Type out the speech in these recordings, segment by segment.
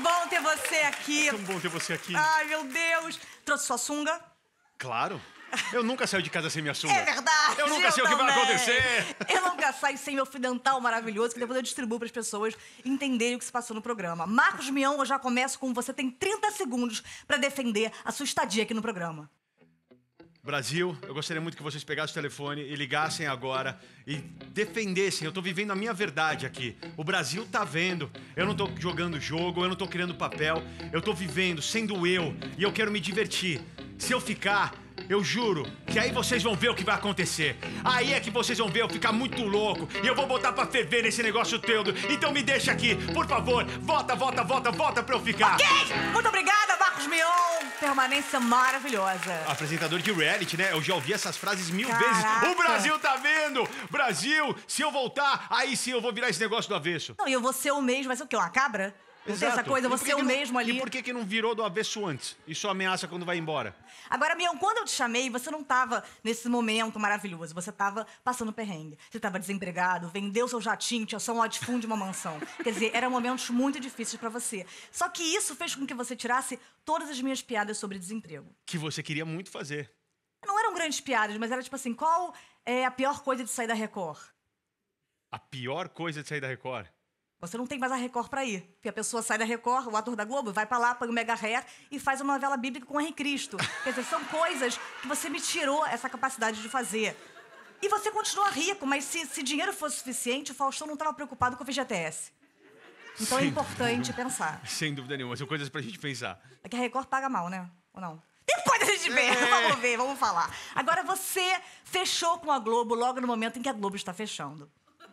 bom ter você aqui. Tão bom ter você aqui. Ai, meu Deus. Trouxe sua sunga? Claro. Eu nunca saio de casa sem minha sunga. É verdade. Eu nunca sei o que vai acontecer. Eu nunca saio sem meu fio dental maravilhoso, que depois eu distribuo para as pessoas entenderem o que se passou no programa. Marcos Mion, eu já começo com você. Tem 30 segundos para defender a sua estadia aqui no programa. Brasil, eu gostaria muito que vocês pegassem o telefone e ligassem agora e defendessem. Eu tô vivendo a minha verdade aqui. O Brasil tá vendo. Eu não tô jogando jogo, eu não tô criando papel. Eu tô vivendo, sendo eu, e eu quero me divertir. Se eu ficar, eu juro que aí vocês vão ver o que vai acontecer. Aí é que vocês vão ver eu ficar muito louco e eu vou botar pra ferver nesse negócio todo. Então me deixa aqui, por favor. Vota, vota, vota, vota pra eu ficar. Ok! Muito obrigada, Marcos Mion. Permanência maravilhosa. Apresentador de reality, né? Eu já ouvi essas frases mil Caraca. vezes. O Brasil tá vendo! Brasil, se eu voltar, aí sim eu vou virar esse negócio do avesso. Não, e eu vou ser o mesmo. Vai ser o quê? Uma cabra? Não tem essa coisa, E por você que é o que não- mesmo ali. E por que não virou do avesso antes? E só ameaça quando vai embora? Agora, Mion, quando eu te chamei, você não tava nesse momento maravilhoso. Você tava passando perrengue. Você tava desempregado, vendeu seu jatinho, tinha só um latifúndio de uma mansão. Quer dizer, eram momentos muito difíceis pra você. Só que isso fez com que você tirasse todas as minhas piadas sobre desemprego. Que você queria muito fazer. Não eram grandes piadas, mas era tipo assim, qual é a pior coisa de sair da Record? A pior coisa de sair da Record. Você não tem mais a Record pra ir. Porque a pessoa sai da Record, o ator da Globo, vai pra lá, põe o mega hair e faz uma novela bíblica com o Henri Cristo. Quer dizer, são coisas que você me tirou essa capacidade de fazer. E você continua rico, mas se dinheiro fosse suficiente, o Faustão não estava preocupado com o FGTS. Então é Sim. importante pensar. Sem dúvida nenhuma, são coisas pra gente pensar. É que a Record paga mal, né? Ou não? Depois a gente vê. Vamos ver, vamos falar. Agora, você fechou com a Globo logo no momento em que a Globo está fechando.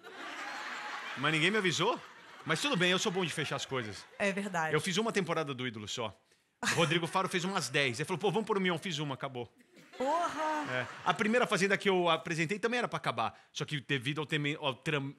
Mas ninguém me avisou? Mas tudo bem, eu sou bom de fechar as coisas. É verdade. Eu fiz uma temporada do Ídolo só. O Rodrigo Faro fez umas 10. Ele falou, pô, vamos pôr o Mion, fiz uma, acabou. Porra! É. A primeira Fazenda que eu apresentei também era pra acabar. Só que devido ao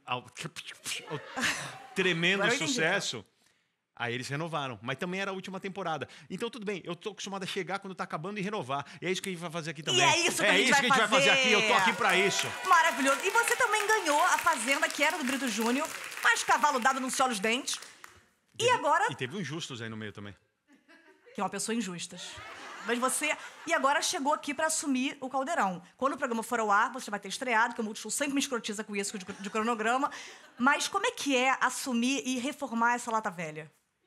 tremendo Agora eu entendi. sucesso, aí eles renovaram. Mas também era a última temporada. Então tudo bem, eu tô acostumado a chegar quando tá acabando e renovar. E é isso que a gente vai fazer aqui também. E é isso que a gente vai fazer aqui, eu tô aqui pra isso. Maravilhoso. E você também ganhou a Fazenda, que era do Brito Júnior, mas cavalo dado não se olha os dentes. E agora... E teve um Justus aí no meio também. Que é uma pessoa injusta. Mas você... E agora chegou aqui pra assumir o Caldeirão. Quando o programa for ao ar, você vai ter estreado, que o Multishow sempre me escrotiza com isso de cronograma. Mas como é que é assumir e reformar essa lata velha?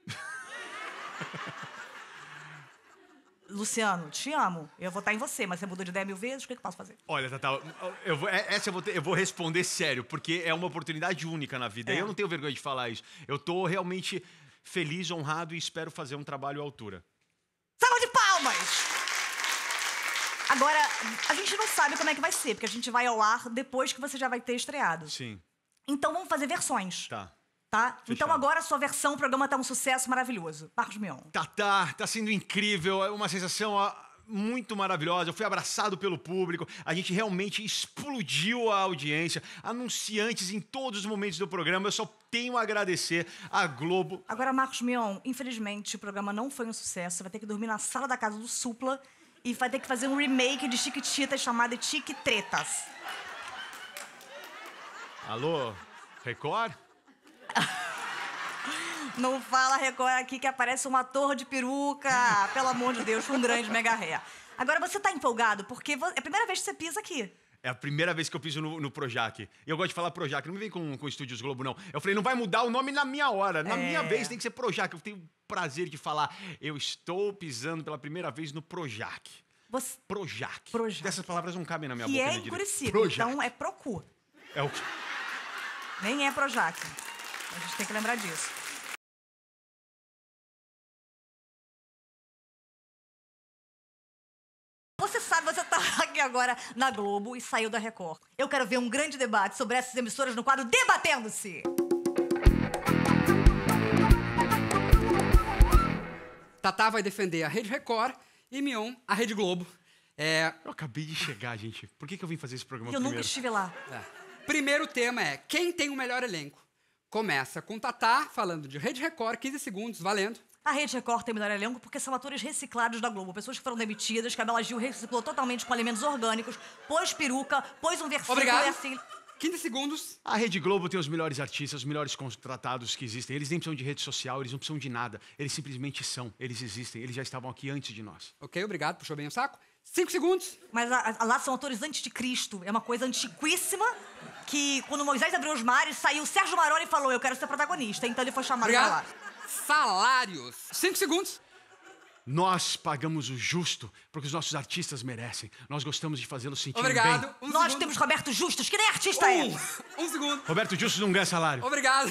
Luciano, te amo. Eu vou estar em você, mas você mudou de ideia 1000 vezes, o que eu posso fazer? Olha, Tatá, eu vou responder sério, porque é uma oportunidade única na vida. É. E eu não tenho vergonha de falar isso. Eu tô realmente feliz, honrado e espero fazer um trabalho à altura. Salva de palmas! Agora, a gente não sabe como é que vai ser, porque a gente vai ao ar depois que você já vai ter estreado. Sim, Então vamos fazer versões. tá. Tá? Então Fechado. agora a sua versão, o programa tá um sucesso maravilhoso. Marcos Mion. Tá sendo incrível, é uma sensação muito maravilhosa. Eu fui abraçado pelo público, a gente realmente explodiu a audiência, anunciantes em todos os momentos do programa. Eu só tenho a agradecer a Globo. Agora, Marcos Mion, infelizmente o programa não foi um sucesso. Você vai ter que dormir na sala da casa do Supla e vai ter que fazer um remake de Chiquititas chamado Chiquitretas. Alô, Record? Não fala Record aqui que aparece um ator de peruca. Pelo amor de Deus, com um grande mega ré. Agora você tá empolgado porque é a primeira vez que você pisa aqui. É a primeira vez que eu piso no Projac. E eu gosto de falar Projac, não me vem com Estúdios Globo, não. Eu falei, não vai mudar o nome na minha hora. Na minha vez tem que ser Projac. Eu tenho o prazer de falar, eu estou pisando pela primeira vez no Projac. Você... Projac. Projac. Essas palavras não cabem na minha Que boca. é né, em direito. Curitiba, Projac. então é Procu. É o que... Nem é Projac. A gente tem que lembrar disso. Você sabe, você tá aqui agora na Globo e saiu da Record. Eu quero ver um grande debate sobre essas emissoras no quadro Debatendo-se. Tatá vai defender a Rede Record e Mion a Rede Globo. Eu acabei de chegar, gente. Por que eu vim fazer esse programa Eu primeiro? nunca estive lá. Primeiro tema é quem tem o melhor elenco. Começa com Tatá falando de Rede Record, 15 segundos, valendo. A Rede Record tem o melhor elenco porque são atores reciclados da Globo. Pessoas que foram demitidas, que a Bela Gil reciclou totalmente com alimentos orgânicos, pôs peruca, pôs um versículo Obrigado. e assim... 15 segundos. A Rede Globo tem os melhores artistas, os melhores contratados que existem. Eles nem precisam de rede social, eles não precisam de nada. Eles simplesmente são, eles existem, eles já estavam aqui antes de nós. Ok, obrigado, puxou bem o saco. 5 segundos. Mas lá são autores antes de Cristo. É uma coisa antiquíssima que, quando Moisés abriu os mares, saiu Sérgio Maroni e falou, eu quero ser protagonista. Então ele foi chamado pra lá. Obrigado. Salários. 5 segundos. Nós pagamos o justo porque os nossos artistas merecem. Nós gostamos de fazê-los sentir Obrigado. bem. Nós segundo. temos Roberto Justus, que nem artista é. Um segundo. Roberto Justus não ganha salário. Obrigado.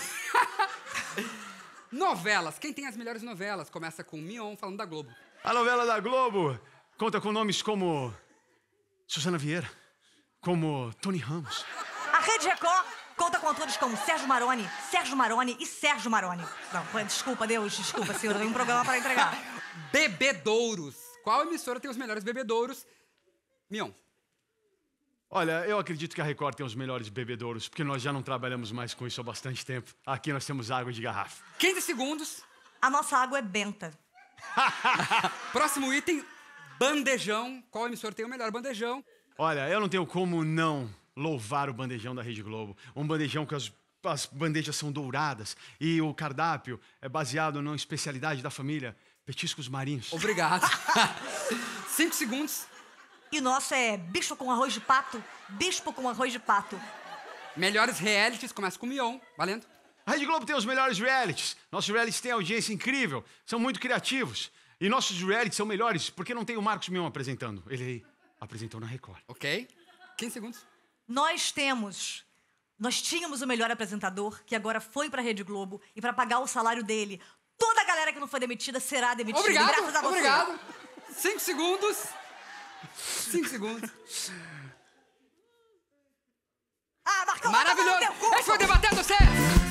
Novelas. Quem tem as melhores novelas? Começa com Mion falando da Globo. A novela da Globo conta com nomes como Susana Vieira, como Tony Ramos. A Rede Record conta com atores como Sérgio Maroni e Sérgio Maroni. Não, desculpa, Deus, desculpa, senhor, eu tenho um programa para entregar. Bebedouros. Qual emissora tem os melhores bebedouros? Mion. Olha, eu acredito que a Record tem os melhores bebedouros, porque nós já não trabalhamos mais com isso há bastante tempo. Aqui nós temos água de garrafa. 15 segundos. A nossa água é benta. Próximo item, bandejão. Qual emissora tem o melhor bandejão? Olha, eu não tenho como não louvar o bandejão da Rede Globo. Um bandejão que as bandejas são douradas e o cardápio é baseado numa especialidade da família, petiscos marinhos. Obrigado. 5 segundos. E o nosso é bicho com arroz de pato, bispo com arroz de pato. Melhores realities, começa com Mion. Valendo. A Rede Globo tem os melhores realities. Nossos realities têm audiência incrível, são muito criativos. E nossos realities são melhores porque não tem o Marcos Mion apresentando. Ele apresentou na Record. Ok. 15 segundos. Nós tínhamos o melhor apresentador, que agora foi pra Rede Globo, e pra pagar o salário dele, toda a galera que não foi demitida será demitida. Obrigado, Graças a você. obrigado. 5 segundos. 5 segundos. Ah, Marcão, Maravilhoso. vai tomar no teu cu. Esse foi o Debatendo Sé.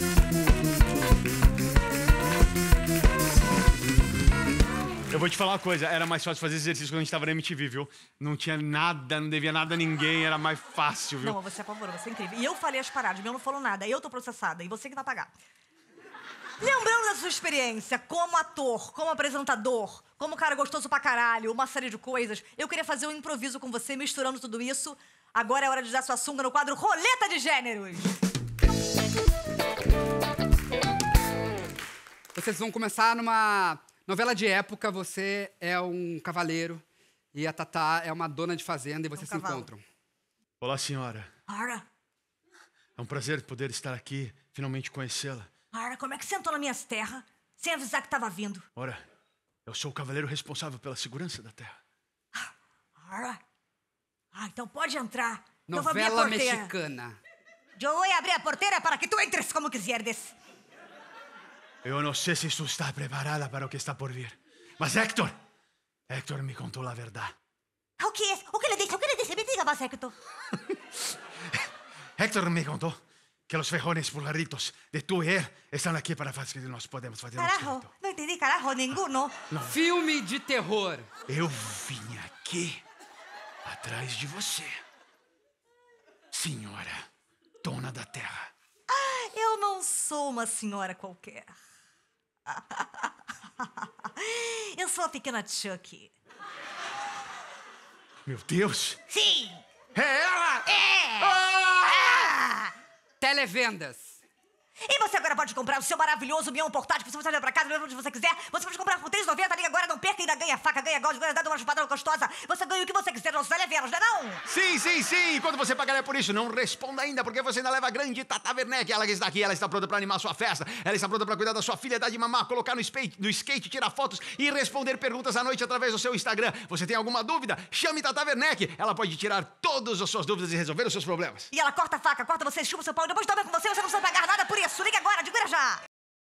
Eu vou te falar uma coisa, era mais fácil fazer exercício quando a gente tava na MTV, viu? Não tinha nada, não devia nada a ninguém, era mais fácil, viu? Não, você apavorou, você é incrível. E eu falei as paradas, eu não falou nada, eu tô processada, e você que vai pagar. Lembrando da sua experiência como ator, como apresentador, como cara gostoso pra caralho, uma série de coisas, eu queria fazer um improviso com você, misturando tudo isso. Agora é hora de dar sua sunga no quadro Roleta de Gêneros. Vocês vão começar numa novela de época. Você é um cavaleiro e a Tatá é uma dona de fazenda e vocês se cavalo. encontram. Olá, senhora. Ora, É um prazer poder estar aqui, finalmente conhecê-la. como é que você entrou nas minhas terras sem avisar que tava vindo? Ora, eu sou o cavaleiro responsável pela segurança da terra. Ora. Então pode entrar. Eu vou abrir a Novela porteira. mexicana. Eu vou abrir a porteira para que tu entres como quiseres. Eu não sei se tu está preparada para o que está por vir. Mas Héctor me contou a verdade. O que é? O que ele disse? O que ele disse? Me diga mais, Hector. Héctor me contou que os ferrones pulgaritos de tu e ele estão aqui para fazer que nós podemos fazer um Carajo, escrito. não entendi carajo nenhum. Filme de terror. Eu vim aqui atrás de você, senhora dona da terra. Eu não sou uma senhora qualquer. Eu sou a pequena Chucky. Meu Deus! Sim! É ela! Televendas. E você agora pode comprar o seu maravilhoso Mion portátil, se você levar pra casa, levar onde você quiser. Você pode comprar por R$3,90, liga agora, não perca, ainda ganha faca, ganha gosto, ganha dado uma chupada gostosa. Você ganha o que você quiser nos televendas, não é não? Sim! Quanto você pagaria por isso? Não responda ainda, porque você ainda leva a grande Tata Werneck. Ela que está aqui, ela está pronta para animar sua festa. Ela está pronta para cuidar da sua filha, dar de mamar, colocar no skate, tirar fotos e responder perguntas à noite através do seu Instagram. Você tem alguma dúvida? Chame Tata Werneck. Ela pode tirar todas as suas dúvidas e resolver os seus problemas. E ela corta a faca, corta você, chupa seu pau, depois dorme com você não precisa pagar nada por isso. Liga agora, diga já!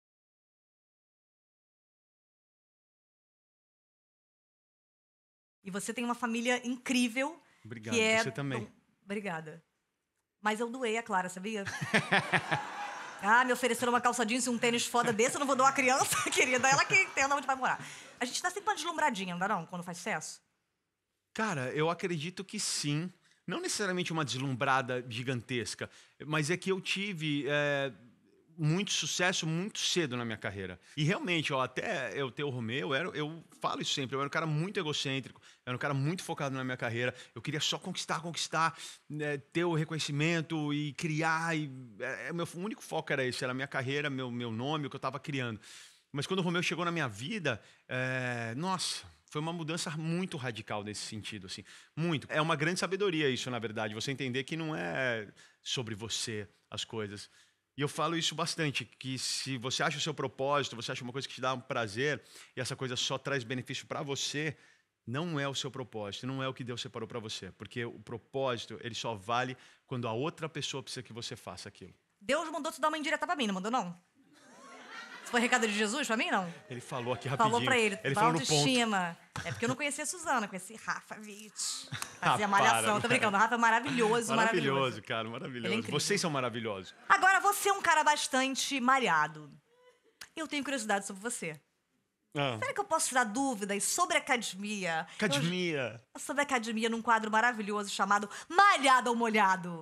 E você tem uma família incrível. Obrigado, que é... você também. Obrigada. Mas eu doei a Clara, sabia? Me ofereceram uma calça jeans e um tênis foda desse, eu não vou doar a criança, querida. Ela que entenda onde vai morar. A gente dá sempre uma deslumbradinha, não dá não? Quando faz sucesso? Cara, eu acredito que sim. Não necessariamente uma deslumbrada gigantesca, mas é que eu tive muito sucesso muito cedo na minha carreira. E realmente, ó, até eu ter o Romeu, eu falo isso sempre, eu era um cara muito egocêntrico, eu era um cara muito focado na minha carreira, eu queria só conquistar, né, ter o reconhecimento e criar, meu único foco era esse, era a minha carreira, meu nome, o que eu estava criando. Mas quando o Romeu chegou na minha vida, nossa, foi uma mudança muito radical nesse sentido, assim, muito. É uma grande sabedoria isso, na verdade, você entender que não é sobre você as coisas. E eu falo isso bastante, que se você acha o seu propósito, você acha uma coisa que te dá um prazer, e essa coisa só traz benefício para você, não é o seu propósito, não é o que Deus separou para você. Porque o propósito, ele só vale quando a outra pessoa precisa que você faça aquilo. Deus mandou te dar uma indireta pra mim, não mandou, não? Isso foi recado de Jesus pra mim, não? Ele falou aqui rapidinho. Falou pra ele, falou no ponto. autoestima. É porque eu não conhecia a Suzana, conheci Rafa Witt. Fazia Ah, malhação, para. tô brincando. O Rafa é maravilhoso. Maravilhoso, cara, Ele é maravilhoso. incrível. Vocês são maravilhosos. Agora, você é um cara bastante malhado. Eu tenho curiosidade sobre você. Será que eu posso tirar dúvidas sobre academia? Academia. Sobre academia num quadro maravilhoso chamado Malhado ou Molhado.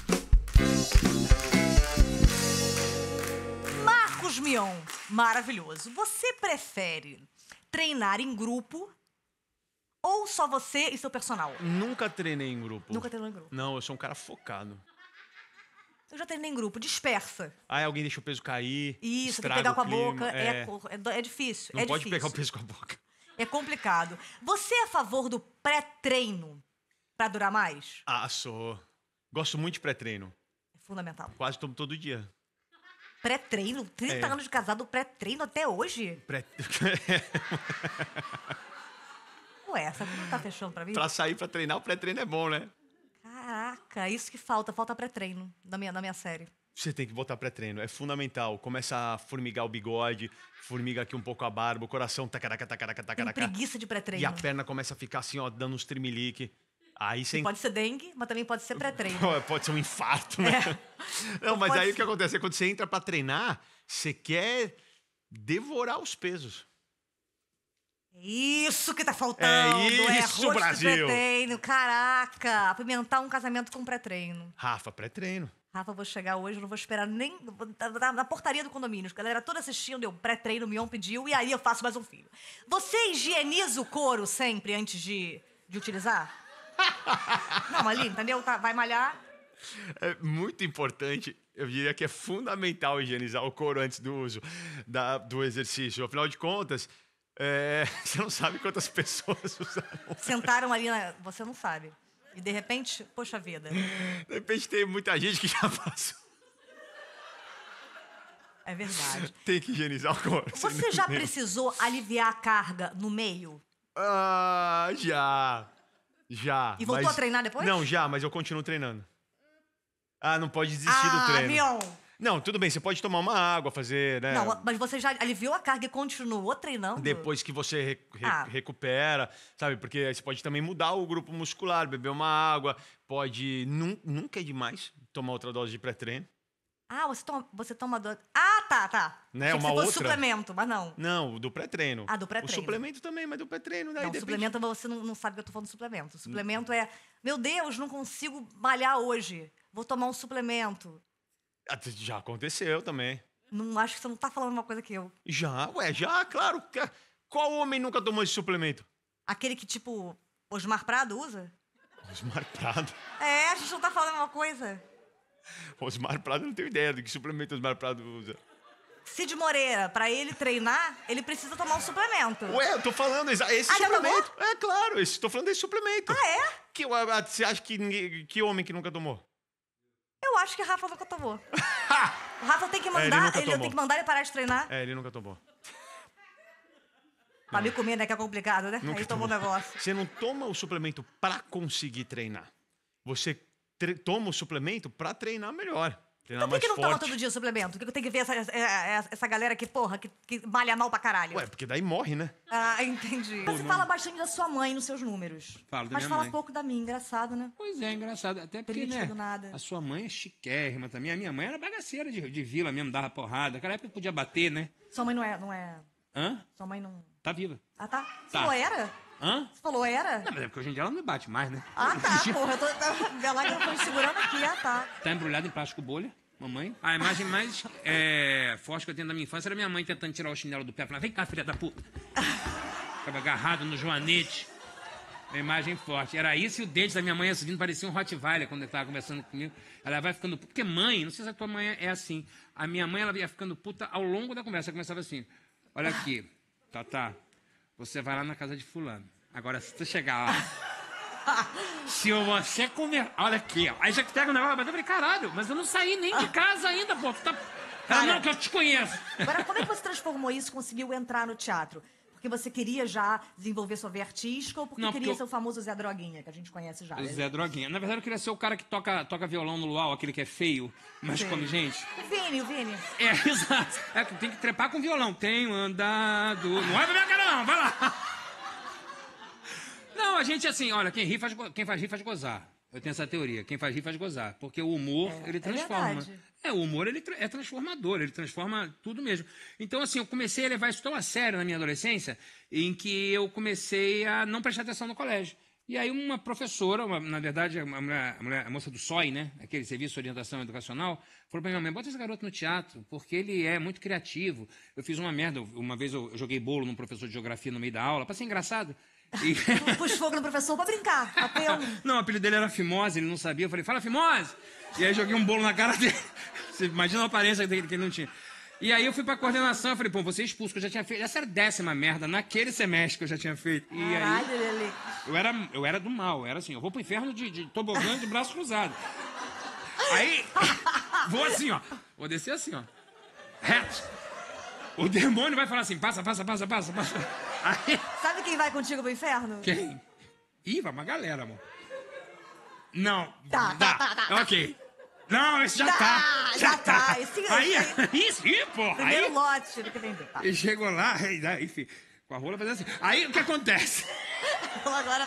Marcos Mion, maravilhoso. Você prefere treinar em grupo ou só você e seu personal? Nunca treinei em grupo. Nunca treinou em grupo. Não, eu sou um cara focado. Eu já treinei em grupo, dispersa. Aí alguém deixa o peso cair, Isso, tem que estraga pegar o com a clima, boca. É difícil. Não é pode difícil. pegar o peso com a boca. É complicado. Você é a favor do pré-treino pra durar mais? Ah, sou. Gosto muito de pré-treino. É fundamental. Quase tomo todo dia. Pré-treino? 30 anos de casado, pré-treino até hoje? Ué, essa não tá fechando pra mim? Pra sair pra treinar, o pré-treino é bom, né? Caraca, isso que falta. Falta pré-treino na minha série. Você tem que botar pré-treino, é fundamental. Começa a formigar o bigode, formiga aqui um pouco a barba, o coração tacaraca. Tenho preguiça de pré-treino. E a perna começa a ficar assim, ó, dando uns tremelique. Aí você... Pode ser dengue, mas também pode ser pré-treino. Pode ser um infarto, né? Não, mas aí o que acontece? Quando você entra pra treinar, você quer devorar os pesos. Isso que tá faltando. É isso, arroz Brasil. de pré-treino. Caraca, apimentar um casamento com pré-treino. Rafa, pré-treino. Rafa, eu vou chegar hoje, eu não vou esperar nem... Na portaria do condomínio, a galera toda assistindo, eu pré-treino, o Mion pediu, e aí eu faço mais um filho. Você higieniza o couro sempre antes de utilizar? Não, ali, entendeu? Tá, vai malhar. É muito importante, eu diria que é fundamental higienizar o couro antes do uso do exercício. Afinal de contas, você não sabe quantas pessoas usaram. Sentaram ali, você não sabe. E de repente, poxa vida. De repente tem muita gente que já passou. É verdade. Tem que higienizar o couro. Você já precisou aliviar a carga no meio? Ah, já. E voltou a treinar depois? Não, mas eu continuo treinando. Ah, não pode desistir do treino. Mion. Não, tudo bem, você pode tomar uma água, fazer, né? Não, mas você já aliviou a carga e continuou treinando? Depois que você recupera, sabe? Porque aí você pode também mudar o grupo muscular, beber uma água, pode... Nunca é demais tomar outra dose de pré-treino. Ah, você toma dose... Ah, tá. Né, Achei que uma você fosse outra. suplemento, mas não. Não, do pré-treino. Ah, do pré-treino. O suplemento também, mas do pré-treino... Daí Não, depende. suplemento você não sabe que eu tô falando de suplemento. Suplemento é... Meu Deus, não consigo malhar hoje. Vou tomar um suplemento. Já aconteceu também. Não, acho que você não tá falando uma coisa que eu... Já, claro. Qual homem nunca tomou esse suplemento? Aquele que, tipo, Osmar Prado usa? Osmar Prado. A gente não tá falando uma coisa. Osmar Prado, eu não tenho ideia do que suplemento Osmar Prado usa. Cid Moreira, pra ele treinar, ele precisa tomar um suplemento. Ué, eu tô falando esse já suplemento. tomou? É claro, tô falando desse suplemento. Ah, é? Você acha que homem que nunca tomou? Eu acho que o Rafa nunca tomou. O Rafa tem que mandar, ele tem que mandar ele parar de treinar. Ele nunca tomou. Pra me comer, né, que é complicado, né? Nunca Aí tomou o negócio. Você não toma o suplemento pra conseguir treinar. Você toma o suplemento pra treinar melhor. Treinar Então por mais que não toma forte. todo dia o suplemento? Por que eu tenho que ver essa galera que, porra, que malha mal pra caralho? Ué, porque daí morre, né? Ah, entendi. Você fala bastante da sua mãe nos seus números. Falo da mas minha fala mãe. pouco da minha, engraçado, né? Pois é, engraçado. Até porque, Política né? do nada. A sua mãe é chiquérrima também. A minha mãe era bagaceira de vila mesmo, dava porrada. Naquela época podia bater, né? Sua mãe não é... Hã? Sua mãe não... Tá viva. Ah, tá? Você Tá. falou era? Hã? Você falou era? Não, mas é porque hoje em dia ela não me bate mais, né? Ah, tá, porra. Eu tô... Vê lá que eu tô me segurando aqui. Ah, tá. Tá embrulhada em plástico bolha. Mamãe. A imagem mais forte que eu tenho da minha infância era minha mãe tentando tirar o chinelo do pé. Falando, vem cá, filha da puta. Ficava agarrado no joanete. Uma imagem forte. Era isso e o dente da minha mãe subindo, parecia um Rottweiler quando ele estava conversando comigo. Ela vai ficando puta. Porque mãe, não sei se a tua mãe é assim. A minha mãe, ela ia ficando puta ao longo da conversa. Ela começava assim, olha aqui, Tatá, você vai lá na casa de fulano. Agora, se tu chegar lá, se você comer... Olha aqui, ó. Aí já que pega o negócio, mas eu falei, caralho, mas eu não saí nem de casa ainda, pô. Tu tá... Não, que eu te conheço. Agora, como é que você transformou isso, conseguiu entrar no teatro? Porque você queria já desenvolver sua veia artística ou porque queria ser o famoso Zé Droguinha, que a gente conhece já? Zé Droguinha. Na verdade, eu queria ser o cara que toca violão no luau, aquele que é feio, mas come gente. O Vini. Exato. Tem que trepar com violão. Tenho andado... Não olha pra minha cara, não. Vai lá. Não, a gente, assim, olha, quem faz rir faz gozar. Eu tenho essa teoria. Quem faz rir faz gozar. Porque o humor, ele transforma. O humor, ele é transformador. Ele transforma tudo mesmo. Então, assim, eu comecei a levar isso tão a sério na minha adolescência, em que eu comecei a não prestar atenção no colégio. E aí uma professora, na verdade, a moça do SOI, né? Aquele Serviço de Orientação Educacional, falou pra minha mãe, bota esse garoto no teatro, porque ele é muito criativo. Eu fiz uma merda. Uma vez eu joguei bolo num professor de geografia no meio da aula, pra ser engraçado. E... Pus fogo no professor pra brincar. Não, o apelido dele era Fimose, ele não sabia. Eu falei, fala Fimose! E aí joguei um bolo na cara dele. Você imagina a aparência dele que ele não tinha. E aí eu fui pra coordenação, eu falei, pô, você é expulso, que eu já tinha feito. Essa era a 10ª merda naquele semestre que eu já tinha feito. E caralho, aí, Lelê. eu era do mal, era assim, eu vou pro inferno de tobogã de braço cruzado. Aí, vou assim, ó. Vou descer assim, ó. Reto. O demônio vai falar assim, passa. Aí... Sabe quem vai contigo pro inferno? Quem? Ih, vai uma galera, amor. Não. Tá. Ok. Não, esse já tá. Já tá. Aí, isso, porra. Primeiro aí, lote do que vem. Tá. E chegou lá, enfim, com a rola fazendo assim. Aí, o que acontece? Agora...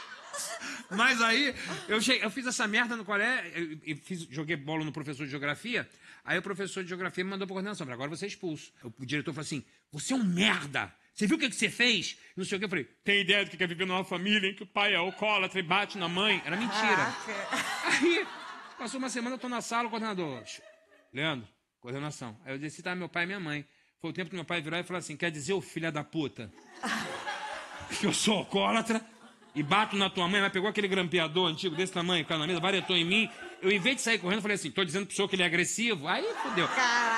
Mas aí, eu fiz essa merda no colégio, joguei bola no professor de geografia, aí o professor de geografia me mandou pra coordenação, agora você é expulso. O diretor falou assim, você é um merda, você viu o que você fez? Não sei o que, eu falei, tem ideia do que é viver numa família em que o pai é alcoólatra e bate na mãe? Era mentira. Aí, passou uma semana, eu tô na sala, o coordenador, Leandro, coordenação. Aí eu disse, tá, meu pai e minha mãe. Foi o tempo que meu pai virou e falou assim, quer dizer, ô filha da puta, que eu sou alcoólatra, e bato na tua mãe, ela pegou aquele grampeador antigo desse tamanho, caiu na mesa, varetou em mim. Eu, em vez de sair correndo, falei assim, tô dizendo pro senhor que ele é agressivo. Aí, fodeu.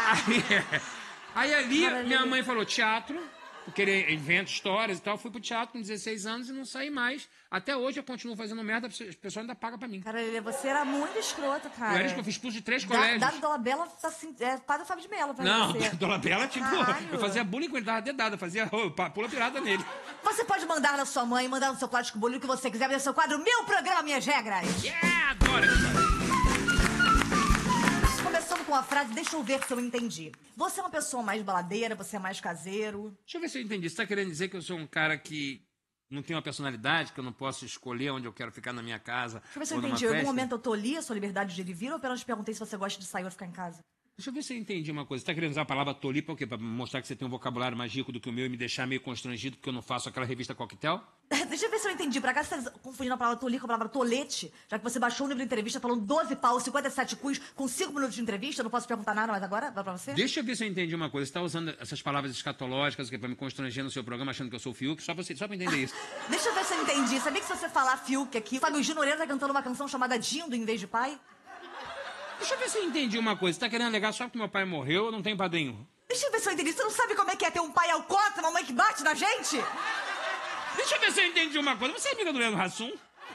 Aí ali, minha mãe falou, teatro, porque ele inventa histórias e tal. Fui pro teatro com 16 anos e não saí mais. Até hoje eu continuo fazendo merda, as pessoas ainda pagam pra mim. Cara, você era muito escroto, cara. Eu era que eu fiz expulso de 3 colégios. Dado Dolabella, tá assim, padre Fábio de Mello. Não, você. Dolabella, tipo, caralho. Eu fazia bullying com ele, dava dedada, fazia pula pirada nele. Você pode mandar na sua mãe, mandar no seu plástico bolho o que você quiser, no seu quadro Meu Programa, Minhas Regras. Yeah, adoro isso. Começando com a frase, deixa eu ver se eu entendi. Você é uma pessoa mais baladeira, você é mais caseiro? Deixa eu ver se eu entendi. Você tá querendo dizer que eu sou um cara que não tenho uma personalidade, que eu não posso escolher onde eu quero ficar na minha casa? Deixa eu ver se eu entendi. Em algum momento eu tolhi a sua liberdade de ir e vir ou apenas perguntei se você gosta de sair ou ficar em casa? Deixa eu ver se eu entendi uma coisa. Você tá querendo usar a palavra tolir pra quê? Pra mostrar que você tem um vocabulário mais rico do que o meu e me deixar meio constrangido porque eu não faço aquela revista coquetel? Deixa eu ver se eu entendi. Pra cá você tá confundindo a palavra tolir com a palavra tolete, já que você baixou um livro de entrevista falando 12 paus, 57 cus, com 5 minutos de entrevista, eu não posso perguntar nada mais agora? Vai pra você? Deixa eu ver se eu entendi uma coisa. Você tá usando essas palavras escatológicas que é pra me constranger no seu programa, achando que eu sou o Fiuk, só pra entender isso. Deixa eu ver se eu entendi. Sabia que se você falar Fiuk aqui, Fábio Gil Noreira tá cantando uma canção chamada Dindo em vez de pai? Deixa eu ver se eu entendi uma coisa. Você tá querendo alegar só porque meu pai morreu, eu não tenho padrinho? Deixa eu ver se eu entendi. Você não sabe como é que é ter um pai alcoólatra, uma mãe que bate na gente? Deixa eu ver se eu entendi uma coisa. Você é amiga do Leandro Hassum?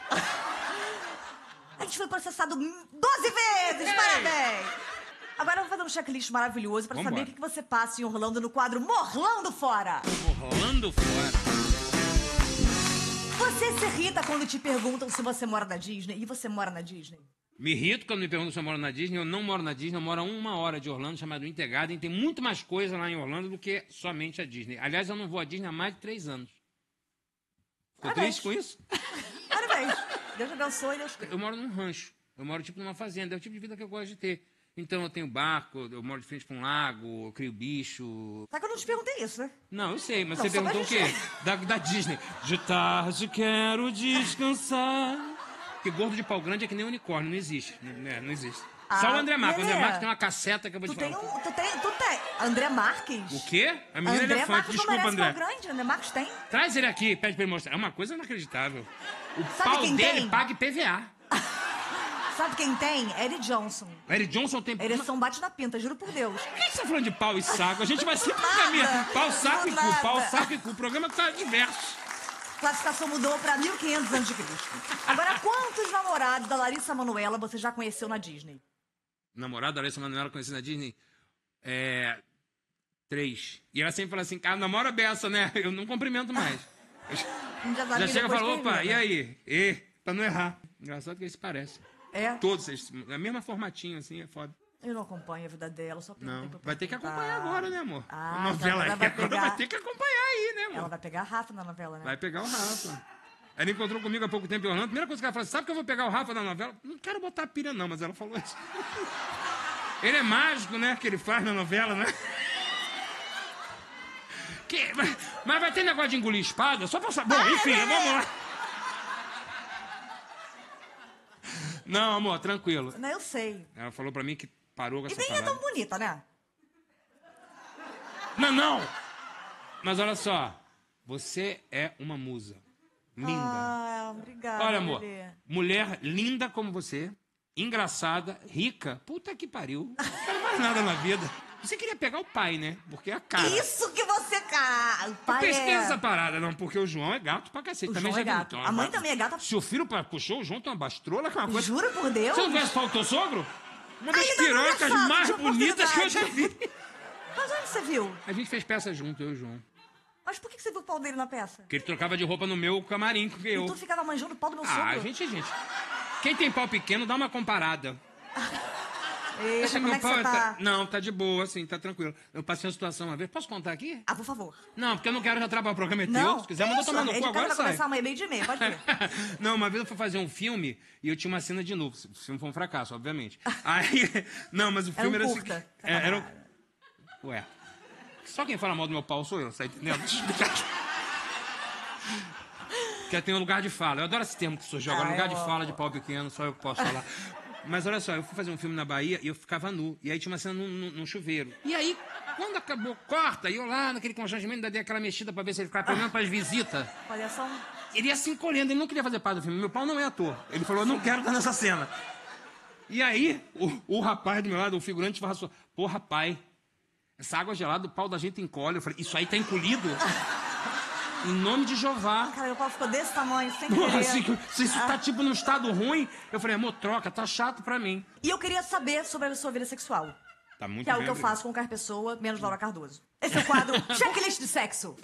A gente foi processado 12 vezes, parabéns! Agora eu vou fazer um checklist maravilhoso pra saber o que você passa em Orlando no quadro Morlando Fora. Morlando Fora? Você se irrita quando te perguntam se você mora na Disney e você mora na Disney? Me irrito quando me perguntam se eu moro na Disney. Eu não moro na Disney, eu moro a 1 hora de Orlando, chamado Intergarden. Tem muito mais coisa lá em Orlando do que somente a Disney. Aliás, eu não vou à Disney há mais de 3 anos. Ficou triste com isso? Parabéns. Deus abençoe, Deus. Eu moro num rancho. Eu moro tipo numa fazenda. É o tipo de vida que eu gosto de ter. Então eu tenho barco, eu moro de frente pra um lago, eu crio bicho. Só que eu não te perguntei isso, né? Não, eu sei, mas Não, você perguntou o quê? gente... Da Disney. De tarde quero descansar. Porque gordo de pau grande é que nem unicórnio, não existe. Não existe. Só o André Marques. O André Lelê, Marques tem uma caceta que eu vou te Tu tem falar. tu tem. André Marques? O quê? A menina André elefante. Marques não Desculpa, merece André. pau grande. André Marques tem? Traz ele aqui, pede pra ele mostrar. É uma coisa inacreditável. O Sabe pau quem dele tem? paga IPVA. Sabe quem tem? Eric Johnson. O Eric Johnson tem... Ereção bate na pinta, juro por Deus. Por que você tá falando de pau e saco? A gente vai sempre Nada. caminhar. Pau, saco Do e cu. nada. Pau, saco e cu. O programa tá diverso. Classificação mudou pra 1500 a.C. Agora, quantos namorados da Larissa Manoela você já conheceu na Disney? Namorada da Larissa Manoela conhecida na Disney? 3. E ela sempre fala assim, cara, namora beça, né? Eu não cumprimento mais. Já chega e fala, opa, e aí? Pra não errar. Engraçado que eles se parecem. É? Todos, a mesma formatinho, assim, é foda. Eu não acompanho a vida dela, só perguntei Não, pra vai ter que perguntar. acompanhar agora, né, amor? Ah, A novela então aí, ela vai agora pegar- vai ter que acompanhar aí, né, amor? Ela vai pegar a Rafa na novela, né? Vai pegar o Rafa. Ela encontrou comigo há pouco tempo em Orlando. A primeira coisa que ela falou, sabe que eu vou pegar o Rafa na novela? Não quero botar pilha não, mas ela falou isso. Ele é mágico, né, que ele faz na novela, né? Mas vai ter negócio de engolir espada? Só pra saber. Bom, enfim, vamos lá. Não, amor, tranquilo. Não, eu sei. Ela falou pra mim que parou com E essa nem é parada. tão bonita, né? Não! Mas olha só, você é uma musa. Linda. Ah, obrigada, Olha, amor, Lelê. mulher linda como você, engraçada, rica, puta que pariu. Não quero mais nada na vida. Você queria pegar o pai, né? Porque é a cara. Isso que você... O pai Pesquisa é... essa parada, não, porque o João é gato pra cacete. O também João é já viu, gato. então, A mãe também é gata. Se o filho puxou, o João tem uma bastrola, que é uma coisa... Juro por Deus. Você não conhece o teu sogro? Uma das Ainda não pirocas engraçado, mais de bonitas que eu já oportunidade. vi. Mas onde você viu? A gente fez peça junto, eu e o João. Mas por que você viu o pau dele na peça? Porque ele trocava de roupa no meu camarim com eu. E tu ficava manjando o pau do meu Ah, sogro? gente. Quem tem pau pequeno, dá uma comparada. Eita, Esse como meu é que pau você tá? Não, tá de boa, assim, tá tranquilo. Eu passei uma situação uma vez. Posso contar aqui? Ah, por favor. Não, porque eu não quero já trabalhar o programa é teu. Não. Se quiser, manda tomar no cu Ele agora vai sai. começar amanhã, meio de meia, pode ir. Não, uma vez eu fui fazer um filme e eu tinha uma cena de novo. O filme foi um fracasso, obviamente. Aí, não, mas o filme Era era um assim. curta. Era o... Ué. Só quem fala mal do meu pau sou eu, tá entendendo? Deixa eu explicar. Porque tem um lugar de fala. Eu adoro esse termo que surgiu agora. Lugar de fala de pau pequeno, só eu que posso falar. Mas olha só, eu fui fazer um filme na Bahia e eu ficava nu. E aí tinha uma cena num chuveiro. E aí, quando acabou, corta, e eu lá naquele constrangimento, ainda dei aquela mexida pra ver se ele ficava pelo menos pras visitas. Olha só. Ele ia se encolhendo, ele não queria fazer parte do filme. Meu pau não é ator. Ele falou, eu não quero estar nessa cena. E aí, o rapaz do meu lado, o figurante, falou assim, pô, rapaz, essa água gelada, o pau da gente encolhe. Eu falei, isso aí tá encolhido? Em nome de Jeová. Cara, meu pau ficou desse tamanho, sem Porra, querer. se isso tá tipo num estado ruim, eu falei, amor, troca, tá chato pra mim. E eu queria saber sobre a sua vida sexual. Tá muito Que é o bem, que eu obrigado. faço com qualquer pessoa, menos Laura Cardoso. Esse é o quadro Checklist de Sexo.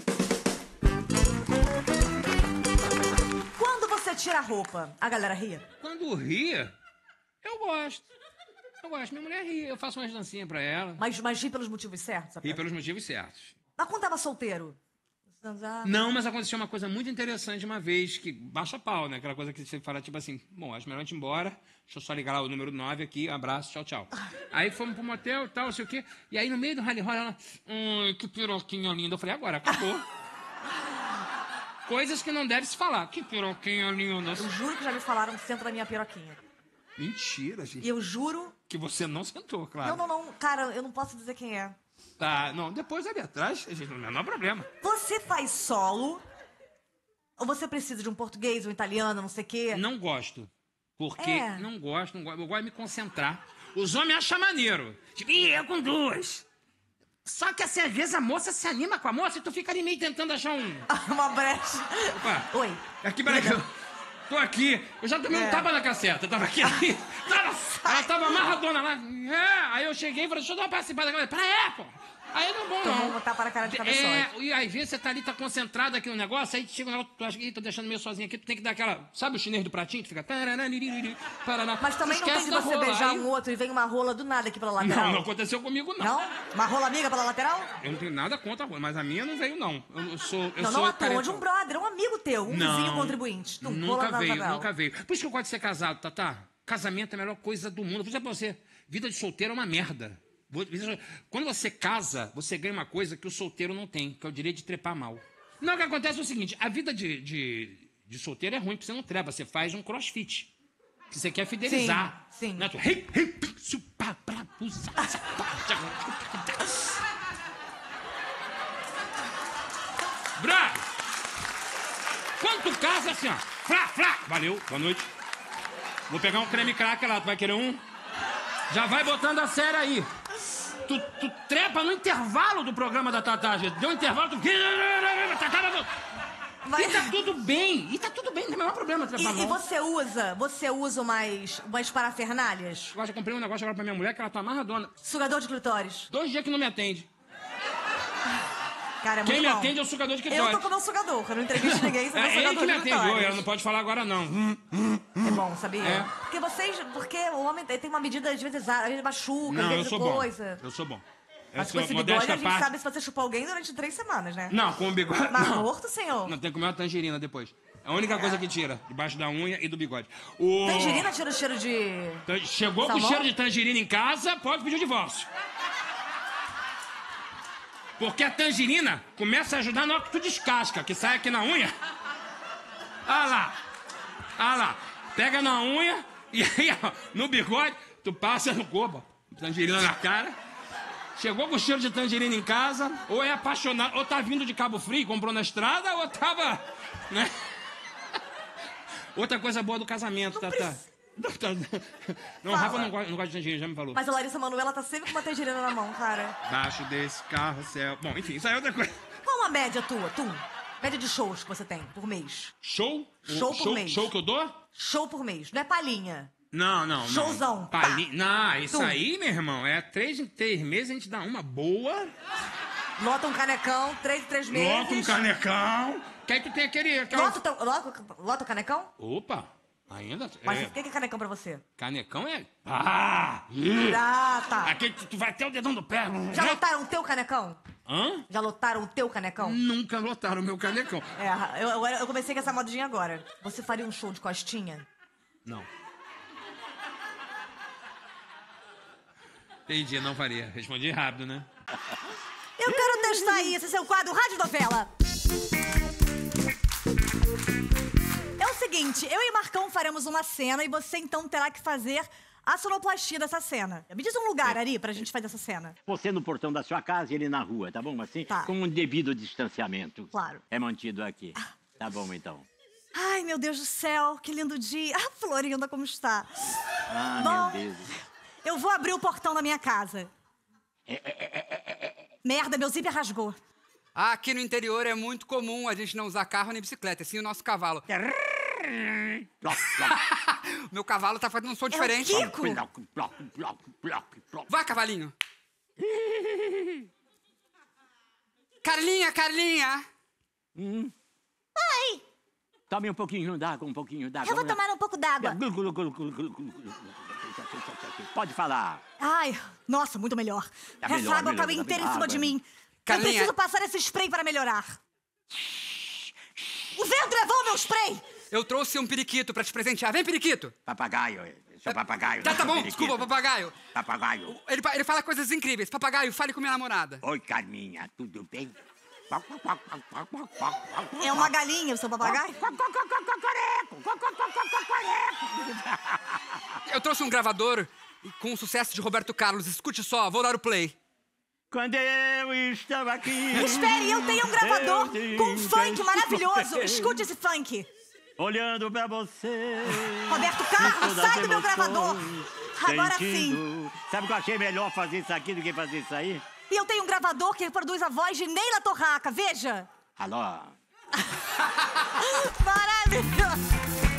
Quando você tira a roupa, a galera ria? Quando ria, eu gosto. Eu gosto. Minha mulher ri, eu faço umas dancinhas pra ela. Mas ri pelos motivos certos? Ri pelos motivos certos. Mas quando tava solteiro? Ah, Não, mas aconteceu uma coisa muito interessante uma vez, que baixa pau, né? Aquela coisa que você fala, tipo assim, bom, acho melhor a gente ir embora, deixa eu só ligar lá o número 9 aqui, abraço, tchau, tchau. Aí fomos pro motel e tal, não sei o quê, e aí no meio do rally roll, ela, que piroquinha linda. Eu falei, agora, acabou. Coisas que não deve se falar. Que piroquinha linda. Eu juro que já me falaram que senta na minha piroquinha. Mentira, gente. E eu juro... Que você não sentou, claro. Não. Cara, eu não posso dizer quem é. Tá, não, depois ali atrás, a gente não há problema. Você faz solo? Ou você precisa de um português, um italiano, não sei o quê? Não gosto. Porque É. não gosto. Eu gosto de me concentrar. Os homens acham maneiro. Tipo, ih, eu com duas. Só que assim, às vezes a moça se anima com a moça e tu fica ali meio tentando achar um... Uma brecha. Opa. Oi. Aqui, peraí, que eu tô aqui. Eu já tomei um tapa na caceta. Eu tava aqui. Ela tava amarradona lá. Aí eu cheguei e falei, deixa eu dar uma participada. Ela falou, peraí, pô. Aí não é bom, Então não. vamos botar para a cara de cabeçote. E aí, às vezes você tá ali, tá concentrado aqui no negócio, aí chega um negócio, tu acha que tô deixando meio sozinho aqui, tu tem que dar aquela... Sabe o chinês do pratinho? Tu fica... Mas também não tem de você beijar um outro e vem uma rola do nada aqui pela lateral. Não, não aconteceu comigo, não. Não? Uma rola amiga pela lateral? Eu não tenho nada contra a rola, mas a minha não veio, não. Eu sou Não à toa, caretão. de um brother, um amigo teu, um vizinho contribuinte. Tum, rola Nunca na veio, lateral. nunca veio. Por isso que eu gosto de ser casado, Tatá. Casamento é a melhor coisa do mundo. Vou dizer pra você, vida de solteiro é uma merda. Quando você casa, você ganha uma coisa que o solteiro não tem, que é o direito de trepar mal. Não, o que acontece é o seguinte, a vida de solteiro é ruim, porque você não trepa, você faz um crossfit. que você quer fidelizar. Sim. Né? Bravo! Quando tu casa assim, ó. Flá. Valeu, boa noite. Vou pegar um creme cracker lá, tu vai querer um? Já vai botando a série aí. Tu trepa no intervalo do programa da Tatá. Deu um intervalo, tu... E tá tudo bem. Não tem o menor problema trepar E você usa umas parafernalhas? Eu já comprei um negócio agora pra minha mulher que ela tá amarradona. Sugador de clitóris. 2 dias que não me atende. Cara, é muito Quem me bom. atende é o sugador de clitóris. Eu tô com o meu sugador. Eu não entrevisto ninguém, você é É ele sugador que me de atende clitóris. hoje, ela não pode falar agora não. É bom, sabia? É. Porque o homem tem uma medida, às vezes machuca, Não, às eu vezes sou coisa. bom. Eu sou bom. Mas com esse bigode, a gente sabe se você chupou alguém durante 3 semanas, né? Não, com o bigode. Mas não. morto, senhor. Não, tem que comer uma tangerina depois. É a única coisa que tira, debaixo da unha e do bigode. Tangerina tira o cheiro de... Chegou com salmão? cheiro de tangerina em casa, pode pedir o divórcio. Porque a tangerina começa a ajudar na hora que tu descasca, que sai aqui na unha. Ah lá. Pega na unha e aí, ó, no bigode, tu passa no corpo, tangerina na cara. Chegou com cheiro de tangerina em casa, ou é apaixonado, ou tá vindo de Cabo Frio, comprou na estrada, ou tava, né? Outra coisa boa do casamento, Tatá. Não, o Rafa não gosta de tangerina, já me falou. Mas a Larissa Manoela tá sempre com uma tangerina na mão, cara. Baixo desse carrossel. Bom, enfim, isso aí é outra coisa. Qual a média tua, média de shows que você tem por mês? Show? Show por mês. Show que eu dou? Show por mês, não é palhinha. Não. Showzão. Palhinha. Não, isso Tum. aí, meu irmão, é 3 em 3 meses a gente dá uma boa. Lota um canecão, 3 em 3 meses. Lota um canecão. Que aí tu tem aquele... Lota o canecão? Opa, ainda... Mas o que é canecão pra você? Canecão é... Ah, tá. Aquele que tu vai até o dedão do pé. Já lotaram o teu canecão? Hã? Já lotaram o teu canecão? Nunca lotaram o meu canecão. Eu comecei com essa modinha agora. Você faria um show de costinha? Não. Entendi, não faria. Respondi rápido, né? Eu quero testar aí esse seu quadro Rádio Novela. É o seguinte, eu e Marcão faremos uma cena e você então terá que fazer a sonoplastia dessa cena. Me diz um lugar, Ari, pra gente fazer essa cena. Você no portão da sua casa e ele na rua, tá bom? Assim, Tá. com um devido distanciamento. Claro. É mantido aqui. Tá bom, então. Ai, meu Deus do céu, que lindo dia. Ah, Florinda, como está? Ah, Bom, meu Deus. eu vou abrir o portão da minha casa. Merda, meu zíper rasgou. Aqui no interior é muito comum a gente não usar carro nem bicicleta, sim o nosso cavalo. Ploc, ploc. Meu cavalo tá fazendo um som É o diferente. Kiko. Ploc, ploc, ploc, ploc, ploc. Vai, cavalinho. Carlinha. Oi, Tome um pouquinho d'água, um pouquinho d'água. eu vou tomar um pouco d'água. Pode falar. Ai, nossa, muito melhor. Tá Essa melhor, água melhor, caiu tá inteira em melhor. cima de Água. mim. Carlinha. Eu preciso passar esse spray para melhorar. O vento levou meu spray! Eu trouxe um periquito pra te presentear. Vem, periquito. Papagaio, seu papagaio. Tá não seu bom, periquito. desculpa, papagaio. Papagaio. Ele fala coisas incríveis. Papagaio, fale com minha namorada. Oi, Carminha, tudo bem? É uma galinha o seu papagaio? Eu trouxe um gravador com o sucesso de Roberto Carlos. Escute só, vou dar o play. Quando eu estava aqui... Espere, eu tenho um gravador eu com um te funk maravilhoso. encontrei. Escute esse funk. Olhando pra você... Roberto Carlos, todas as sai do meu gravador. emoções, Agora sentindo. Sabe que eu achei melhor fazer isso aqui do que fazer isso aí? E eu tenho um gravador que reproduz a voz de Neila Torraca, veja. Alô? Maravilhoso.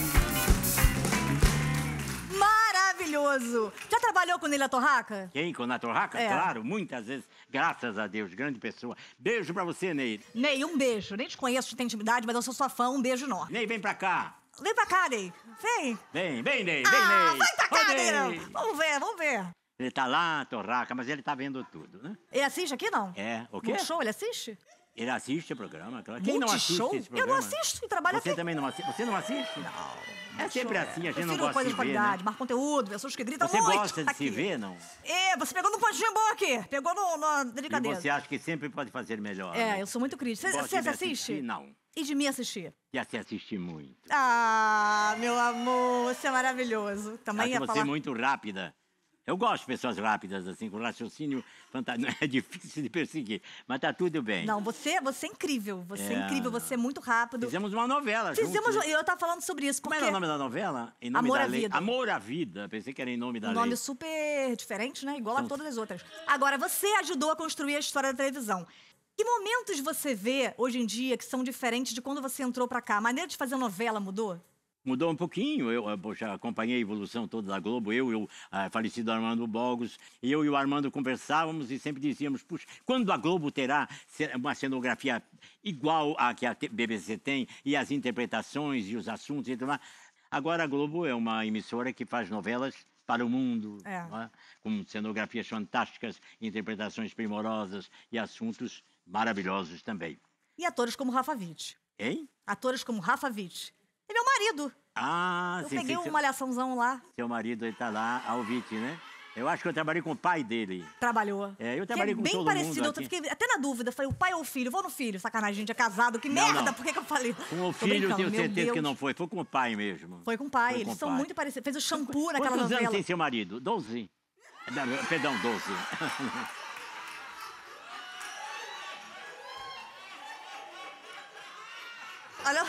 Maravilhoso. Já trabalhou com Neila Torraca? Quem? Com a Torraca? É. Claro, muitas vezes. Graças a Deus, grande pessoa. Beijo pra você, Ney. Ney, um beijo. Nem te conheço, te tenho intimidade, mas eu sou sua fã. Um beijo enorme. Ney, vem pra cá. Vem pra cá, Ney. Vem. Vem, Ney. Vem, Ah, Ney. vai pra cá, Ô, Ney. Ney. Vamos ver. Ele tá lá, Torraca, mas ele tá vendo tudo, né? Ele assiste aqui, não? É, o quê? Multishow, ele assiste? Ele assiste o programa, claro. Quem não Multishow? assiste esse Eu não programa? assisto e trabalho Você aqui. também não assiste? Você não assiste? Não. É sempre assim, a gente não Prefiro gosta coisa de de ver, qualidade, né? mais conteúdo, pessoas que gritam Você muito. gosta de aqui. se ver, não? É, você pegou num pontinho bom aqui. Pegou na E delicadeza. você acha que sempre pode fazer melhor, É, né? eu sou muito crítica. Gosta Você de assiste? Não. E de me assistir? Já se assisti muito. Ah, meu amor, você é maravilhoso. Também Acho ia você falar... muito rápida. Eu gosto de pessoas rápidas, assim, com raciocínio fantástico. É difícil de perseguir, mas tá tudo bem. Não, você é incrível. Você é incrível, você é muito rápido. Fizemos uma novela Fizemos, juntos. eu tava falando sobre isso. Como porque era o nome da novela? Em nome Amor da à lei. Vida. Amor à Vida. Pensei que era em nome da Um lei. nome super diferente, né? Igual a todas as outras. Agora, você ajudou a construir a história da televisão. Que momentos você vê, hoje em dia, que são diferentes de quando você entrou pra cá? A maneira de fazer novela mudou? Mudou um pouquinho, eu já acompanhei a evolução toda da Globo, eu e o falecido Armando Bogos, eu e o Armando conversávamos e sempre dizíamos, puxa, quando a Globo terá uma cenografia igual à que a BBC tem, e as interpretações e os assuntos e tudo mais. Agora a Globo é uma emissora que faz novelas para o mundo, não é? Com cenografias fantásticas, interpretações primorosas e assuntos maravilhosos também. E atores como Rafa Witt. Hein? Atores como Rafa Witt. Ele é meu marido. Ah, Eu sim, peguei sim, uma malhaçãozão lá. seu marido ele tá lá, Alvite, né? Eu acho que eu trabalhei com o pai dele. Trabalhou. É, eu Que trabalhei é com bem todo parecido. mundo Eu aqui. fiquei até na dúvida. Falei, o pai ou o filho? Vou no filho. Sacanagem, a gente é casado. Que Não, merda. não. Por que eu falei? Com o Tô filho, brincando, tenho meu certeza que Deus. não foi. Foi com o pai mesmo. Foi com o pai. Foi com Eles o são pai. muito parecidos. Fez o shampoo naquela Quantos novela. anos tem seu marido? 12? Não, perdão, 12. Olha...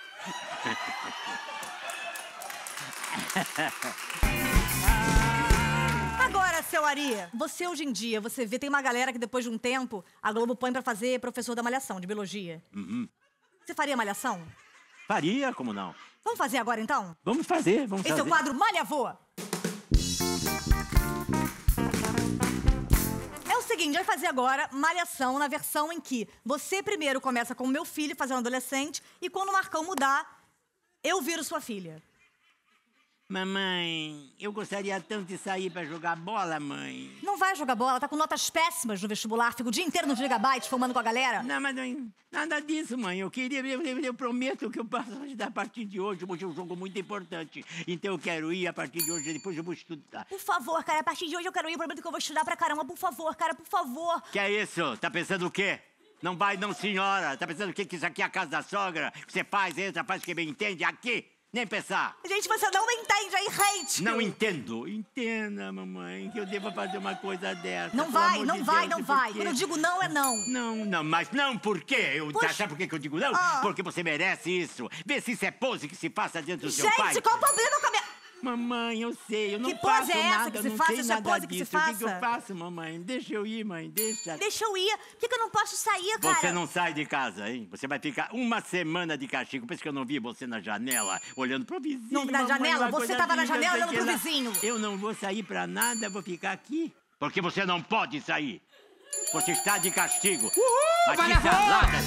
Agora, seu Ari, você hoje em dia, você vê, tem uma galera que depois de um tempo, a Globo põe pra fazer professor da Malhação, de biologia. Você faria Malhação? Faria, como não? Vamos fazer agora, então? Vamos fazer, vamos Esse fazer. é o quadro Malha Voa. É o seguinte, vai fazer agora Malhação na versão em que você primeiro começa com o meu filho, fazendo adolescente, e quando o Marcão mudar, eu viro sua filha. Mamãe, eu gostaria tanto de sair pra jogar bola, mãe. Não vai jogar bola, tá com notas péssimas no vestibular, fica o dia inteiro no Gigabyte, fumando com a galera. Não, mas não, nada disso, mãe. Eu queria, eu prometo que eu passo a partir de hoje. Hoje é um jogo muito importante. Então eu quero ir a partir de hoje, depois eu vou estudar. Por favor, cara, a partir de hoje eu quero ir, prometo que eu vou estudar pra caramba. Por favor, cara, por favor. Que é isso? Tá pensando o quê? Não vai, não, senhora. Tá pensando o quê? Que isso aqui é a casa da sogra? Que você faz, entra, faz o que bem entende. Aqui, nem pensar. Gente, você não me entende aí, hate. Não entendo. Entenda, mamãe, que eu devo fazer uma coisa dessa. Não Pelo vai, amor não de vai, Deus, não e vai. por quê? Quando eu digo não, é não. Não, mas não por quê? Puxa. Sabe por que eu digo não? Ah. Porque você merece isso. Vê se isso é pose que se faça diante do seu Gente, pai. qual o problema com a minha... Mamãe, eu sei, eu não Que pose faço é essa nada, que se não faça? sei Isso é nada pose que se disso. O que eu faça? faço, mamãe? Deixa eu ir, mãe, deixa. Deixa eu ir. Por que eu não posso sair, cara? Você não sai de casa, hein? Você vai ficar uma semana de castigo. Pensa que eu não vi você na janela, olhando pro vizinho. Não, na mamãe, janela? uma Você coisa tava na linda, janela sei olhando que pro lá. vizinho. Eu não vou sair pra nada, vou ficar aqui. Porque você não pode sair. Você está de castigo. Mas que saladas,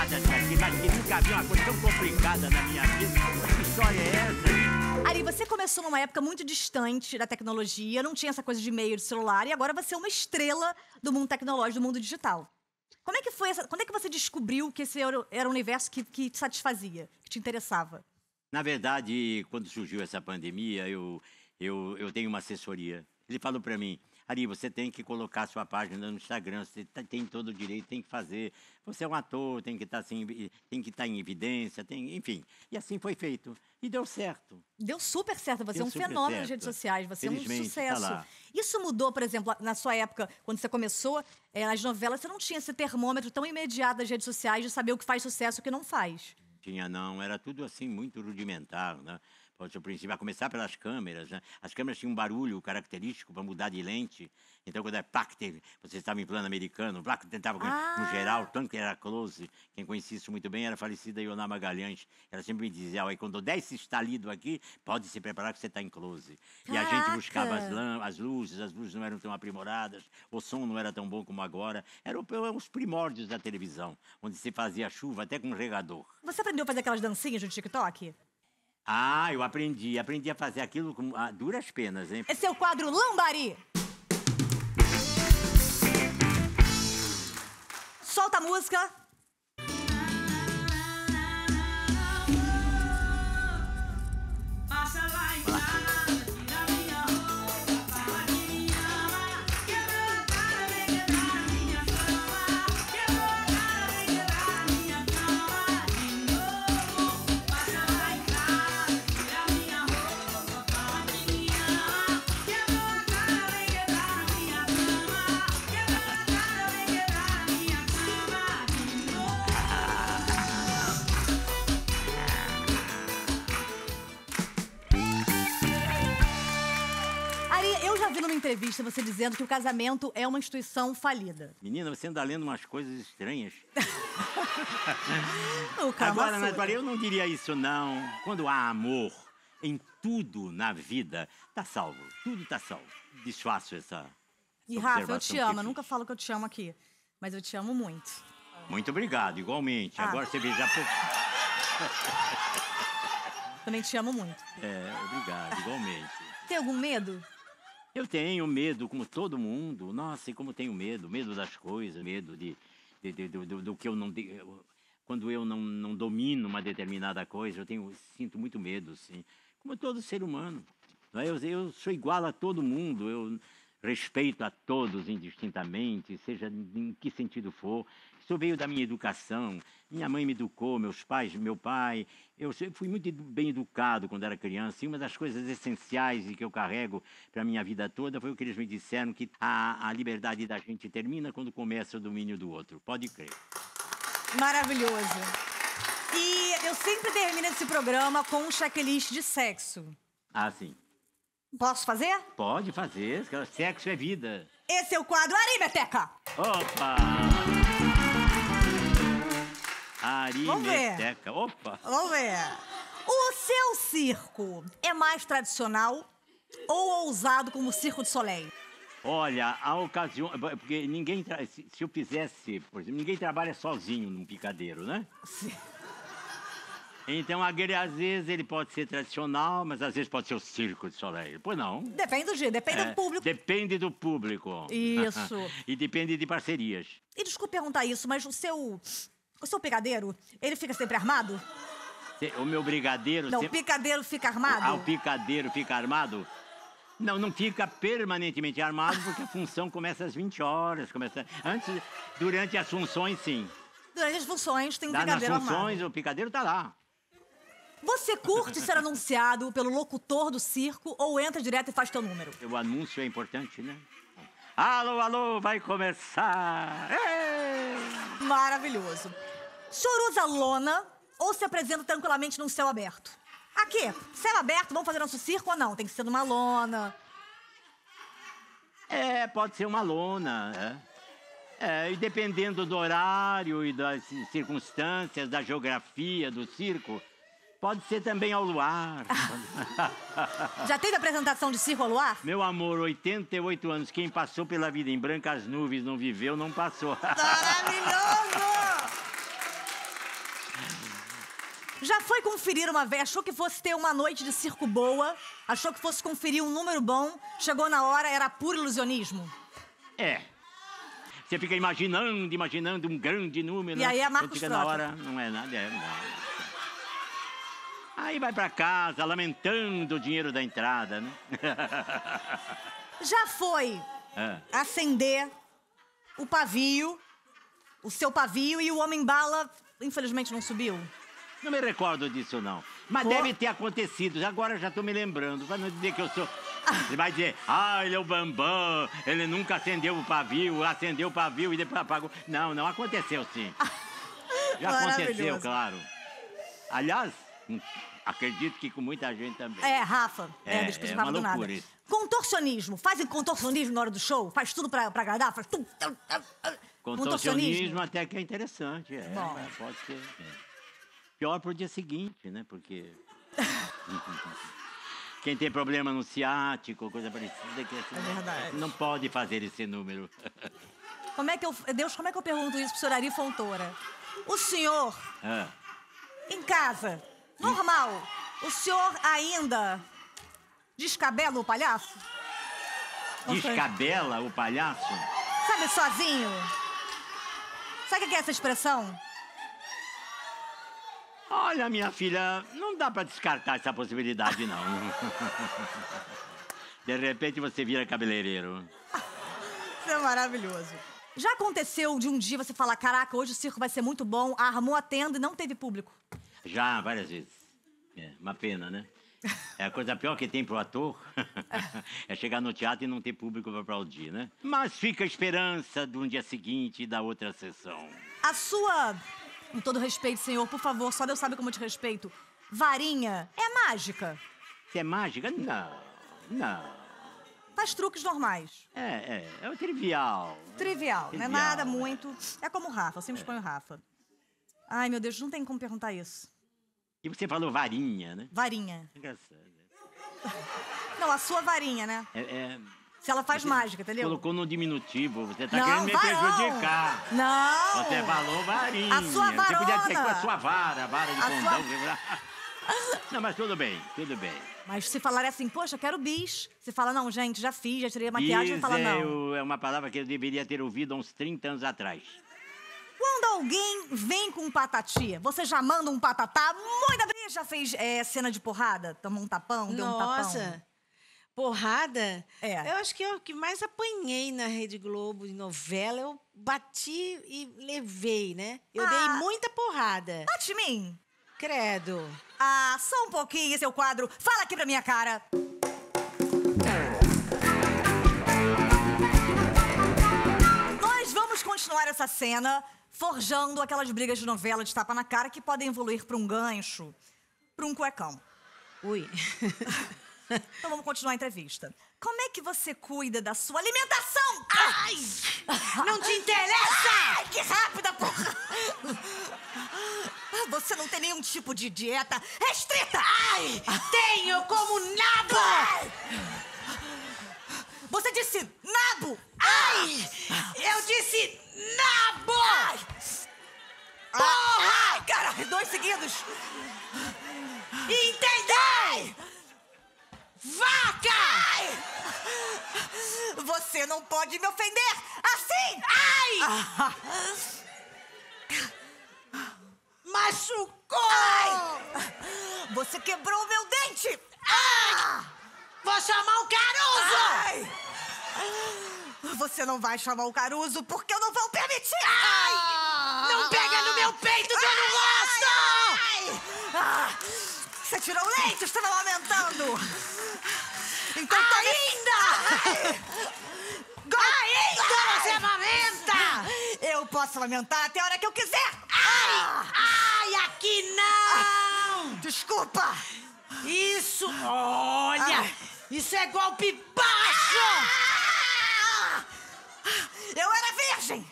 mas que nunca vi uma coisa tão complicada na minha vida. Que história é essa, gente? Ari, você começou numa época muito distante da tecnologia, não tinha essa coisa de e-mail, de celular, e agora você é uma estrela do mundo tecnológico, do mundo digital. Como é que foi quando é que você descobriu que esse era um universo que te satisfazia, que te interessava? Na verdade, quando surgiu essa pandemia, eu tenho uma assessoria. Ele falou para mim, Ari, você tem que colocar sua página no Instagram, você tem todo o direito, tem que fazer. Você é um ator, tem que estar em evidência, enfim. E assim foi feito. E deu certo. Deu super certo, você Deu é um super fenômeno certo. nas redes sociais, você é um Felizmente, sucesso. tá lá. Isso mudou, por exemplo, na sua época, quando você começou, nas novelas, você não tinha esse termômetro tão imediato das redes sociais de saber o que faz sucesso e o que não faz. Tinha não, era tudo assim muito rudimentar, né? Pode princípio, a começar pelas câmeras, né? As câmeras tinham um barulho característico para mudar de lente. Então, quando você estava em plano americano, tentava no geral, tanto que era close. Quem conhecia isso muito bem era a falecida Ioná Magalhães. Ela sempre me dizia, ó, quando der esse estalido aqui, pode se preparar que você está em close. E a gente buscava as luzes não eram tão aprimoradas, o som não era tão bom como agora. Eram os primórdios da televisão, onde se fazia chuva até com um regador. Você aprendeu a fazer aquelas dancinhas no TikTok? Ah, eu aprendi a fazer aquilo com duras penas, hein? Esse é o quadro Lambari. Solta a música. entrevista você dizendo que o casamento é uma instituição falida. Menina, você anda lendo umas coisas estranhas. O Kama Agora, Sutra. Natália, eu não diria isso, não. Quando há amor em tudo na vida, tá salvo. Tudo tá salvo. Desfaço essa E Rafa, eu observação te que amo. Eu fiz. nunca falo que eu te amo aqui. Mas eu te amo muito. Muito obrigado, igualmente. Ah. Agora você vê já... Também te amo muito. Obrigado, igualmente. Tem algum medo? Eu tenho medo, como todo mundo. Nossa, e como tenho medo. Medo das coisas, medo do que eu não... Quando eu não domino uma determinada coisa, sinto muito medo, sim. Como todo ser humano. Não é? Eu sou igual a todo mundo, eu respeito a todos indistintamente, seja em que sentido for. Isso veio da minha educação. Minha mãe me educou, meus pais, meu pai. Eu fui muito bem educado quando era criança. E uma das coisas essenciais e que eu carrego para a minha vida toda foi o que eles me disseram, que a liberdade da gente termina quando começa o domínio do outro. Pode crer. Maravilhoso. E eu sempre termino esse programa com um checklist de sexo. Ah, sim. Posso fazer? Pode fazer. Sexo é vida. Esse é o quadro Arimeteca. Opa! Arimeteca. Opa! Vamos ver. O seu circo é mais tradicional ou ousado como o Circo de Soleil? Olha, a ocasião... Porque ninguém... Se eu fizesse, por exemplo, ninguém trabalha sozinho num picadeiro, né? Sim. Então, às vezes, ele pode ser tradicional, mas às vezes pode ser o Circo de Soleil. Pois não. Depende do dia, depende do público. Depende do público. Isso. E depende de parcerias. E desculpa perguntar isso, mas o seu picadeiro, ele fica sempre armado? O meu brigadeiro... Não, o picadeiro fica armado? O picadeiro fica armado? Não fica permanentemente armado, porque a função começa às 20 horas. Durante as funções, sim. Durante as funções tem um Nas picadeiro funções, armado. o picadeiro tá lá. Você curte ser anunciado pelo locutor do circo ou entra direto e faz teu número? O anúncio é importante, né? Alô, alô, vai começar! Ei! Maravilhoso. O senhor usa lona ou se apresenta tranquilamente num céu aberto? Aqui, céu aberto, vamos fazer nosso circo ou não? Tem que ser numa lona. Pode ser uma lona, e dependendo do horário e das circunstâncias, da geografia do circo, pode ser também ao luar. Já teve apresentação de circo ao luar? Meu amor, 88 anos, quem passou pela vida em brancas nuvens não viveu, não passou. Maravilhoso! Já foi conferir uma vez, achou que fosse ter uma noite de circo boa, achou que fosse conferir um número bom, chegou na hora, era puro ilusionismo? Você fica imaginando um grande número. E aí é Marcos Quando chega Frota. na hora, não é nada, não. Aí vai pra casa, lamentando o dinheiro da entrada, né? Já foi acender o seu pavio, e o Homem-Bala, infelizmente, não subiu? Não me recordo disso, não. Mas Pô. deve ter acontecido. Agora já tô me lembrando. Pra não dizer que eu sou... Você vai dizer, ele é o Bambam, ele nunca acendeu o pavio e depois apagou. Não, aconteceu sim. Já aconteceu, Maravilhoso. claro. Aliás, acredito que com muita gente também. Rafa. Deixa eu é explicar uma do nada. loucura isso. Contorcionismo. Fazem contorcionismo na hora do show? Faz tudo pra agradar? Faz tudo... Contorcionismo até que é interessante. Bom. Pode ser. Pior pro dia seguinte, né? Porque... Quem tem problema no ciático, coisa parecida, que assim, É verdade. não pode fazer esse número. Como é que eu pergunto isso pro senhor Ari Fontoura? O senhor, em casa, normal, o senhor ainda descabela o palhaço? Descabela o palhaço? Sabe, sozinho? Sabe o que é essa expressão? Olha, minha filha, não dá pra descartar essa possibilidade, não. De repente você vira cabeleireiro. Isso é maravilhoso. Já aconteceu de um dia você falar, caraca, hoje o circo vai ser muito bom, armou a tenda e não teve público? Já, várias vezes. Uma pena, né? É a coisa pior que tem pro ator. É chegar no teatro e não ter público pra aplaudir, né? Mas fica a esperança de um dia seguinte e da outra sessão. A sua, com todo respeito, senhor, por favor, só Deus sabe como eu te respeito, varinha é mágica? Se é mágica? Não. Faz truques normais. É o trivial. Trivial, não é Trivial, nada é. muito. É como o Rafa, eu sempre ponho o Rafa. Ai, meu Deus, não tem como perguntar isso. E você falou varinha, né? Varinha. Engraçado. Não, a sua varinha, né? Se ela faz mágica, entendeu? Colocou no diminutivo, você tá Não, querendo me varão. prejudicar. Não! Você falou varinha. A sua Você podia dizer varona. com a sua vara de A condão. Não, mas tudo bem. Mas se falar assim, poxa, quero bis. Você fala, não, gente, já fiz, já tirei a maquiagem. Você fala, não. É uma palavra que eu deveria ter ouvido há uns 30 anos atrás. Quando alguém vem com um patati, você já manda um patatá? Muita vez já fez cena de porrada? Tomou um tapão, deu um tapão? Nossa, porrada? É. Eu acho que é o que mais apanhei na Rede Globo, em novela. Eu bati e levei, né? Eu dei muita porrada. Bate em mim. Credo. Ah, só um pouquinho, seu quadro. Fala aqui pra minha cara. Nós vamos continuar essa cena forjando aquelas brigas de novela de tapa na cara que podem evoluir pra um gancho, pra um cuecão. Ui. Então vamos continuar a entrevista. Como é que você cuida da sua alimentação? Ai! Não te interessa! Ai, que rápida, porra! Você não tem nenhum tipo de dieta restrita! Ai! Tenho como nabo! Você disse nabo! Ai! Eu disse nabo! Ai! Porra! Ai, caralho, 2 seguidos! Entendeu? Vaca! Ai! Você não pode me ofender assim! Ai! Machucou! Ai! Você quebrou o meu dente! Ai! Vou chamar o Caruso! Ai! Você não vai chamar o Caruso porque eu não vou permitir! Ai! Não pega no meu peito que eu não gosto! Ai! Ah, você tirou o leite, estava lamentando! Então Ainda! Ainda você amamenta! Eu posso lamentar até a hora que eu quiser! Ai, aqui não! Desculpa! Isso, olha! Isso é golpe baixo! Eu era virgem!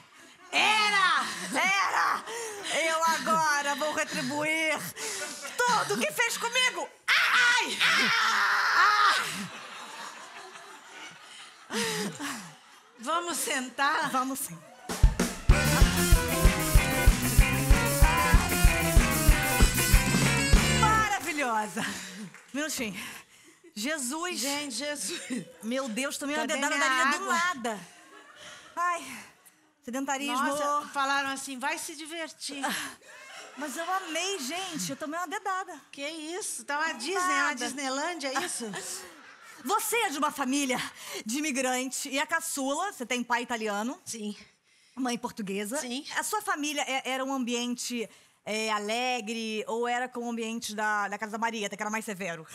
Era! Eu agora vou retribuir tudo que fez comigo! Ai! Vamos sentar? Vamos sim. Maravilhosa! Minutinho. Jesus! Gente, Jesus! Meu Deus, tomei uma Cadê dedada minha da linha do água? nada. Ai, sedentarismo. Nossa, falaram assim, vai se divertir. Mas eu amei, gente. Eu tomei uma dedada. Que isso? Tá uma Disney, uma Nada. Disneylândia, é isso? Você é de uma família de imigrante e a caçula, você tem pai italiano, Sim. mãe portuguesa. Sim. A sua família era um ambiente alegre ou era como o ambiente da Casa da Marieta, que era mais severo?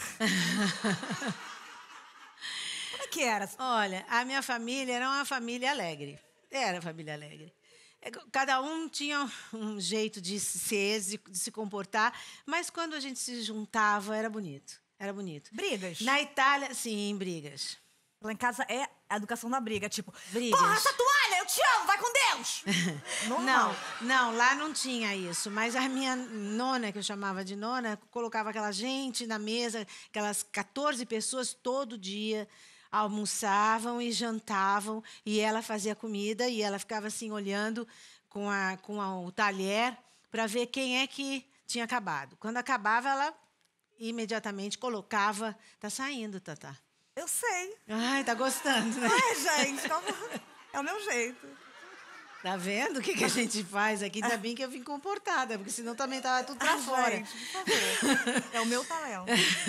Como é que era? Olha, a minha família era uma família alegre. Era família alegre. Cada um tinha um jeito de ser, de se comportar, mas quando a gente se juntava, era bonito. Era bonito. Brigas? Na Itália, sim, brigas. Lá em casa é a educação da briga, tipo... Brigas. Porra, essa toalha, eu te amo, vai com Deus! Normal. Não, lá não tinha isso. Mas a minha nona, que eu chamava de nona, colocava aquela gente na mesa, aquelas 14 pessoas todo dia, almoçavam e jantavam, e ela fazia comida, e ela ficava assim, olhando com o talher para ver quem é que tinha acabado. Quando acabava, ela imediatamente colocava... Tá saindo, Tatá. Eu sei. Ai, tá gostando, né? Ai, gente, é o meu jeito. Tá vendo o que a gente faz aqui? Ainda bem que eu vim comportada, porque senão também tava tudo pra fora. Gente, por favor. É o meu talento.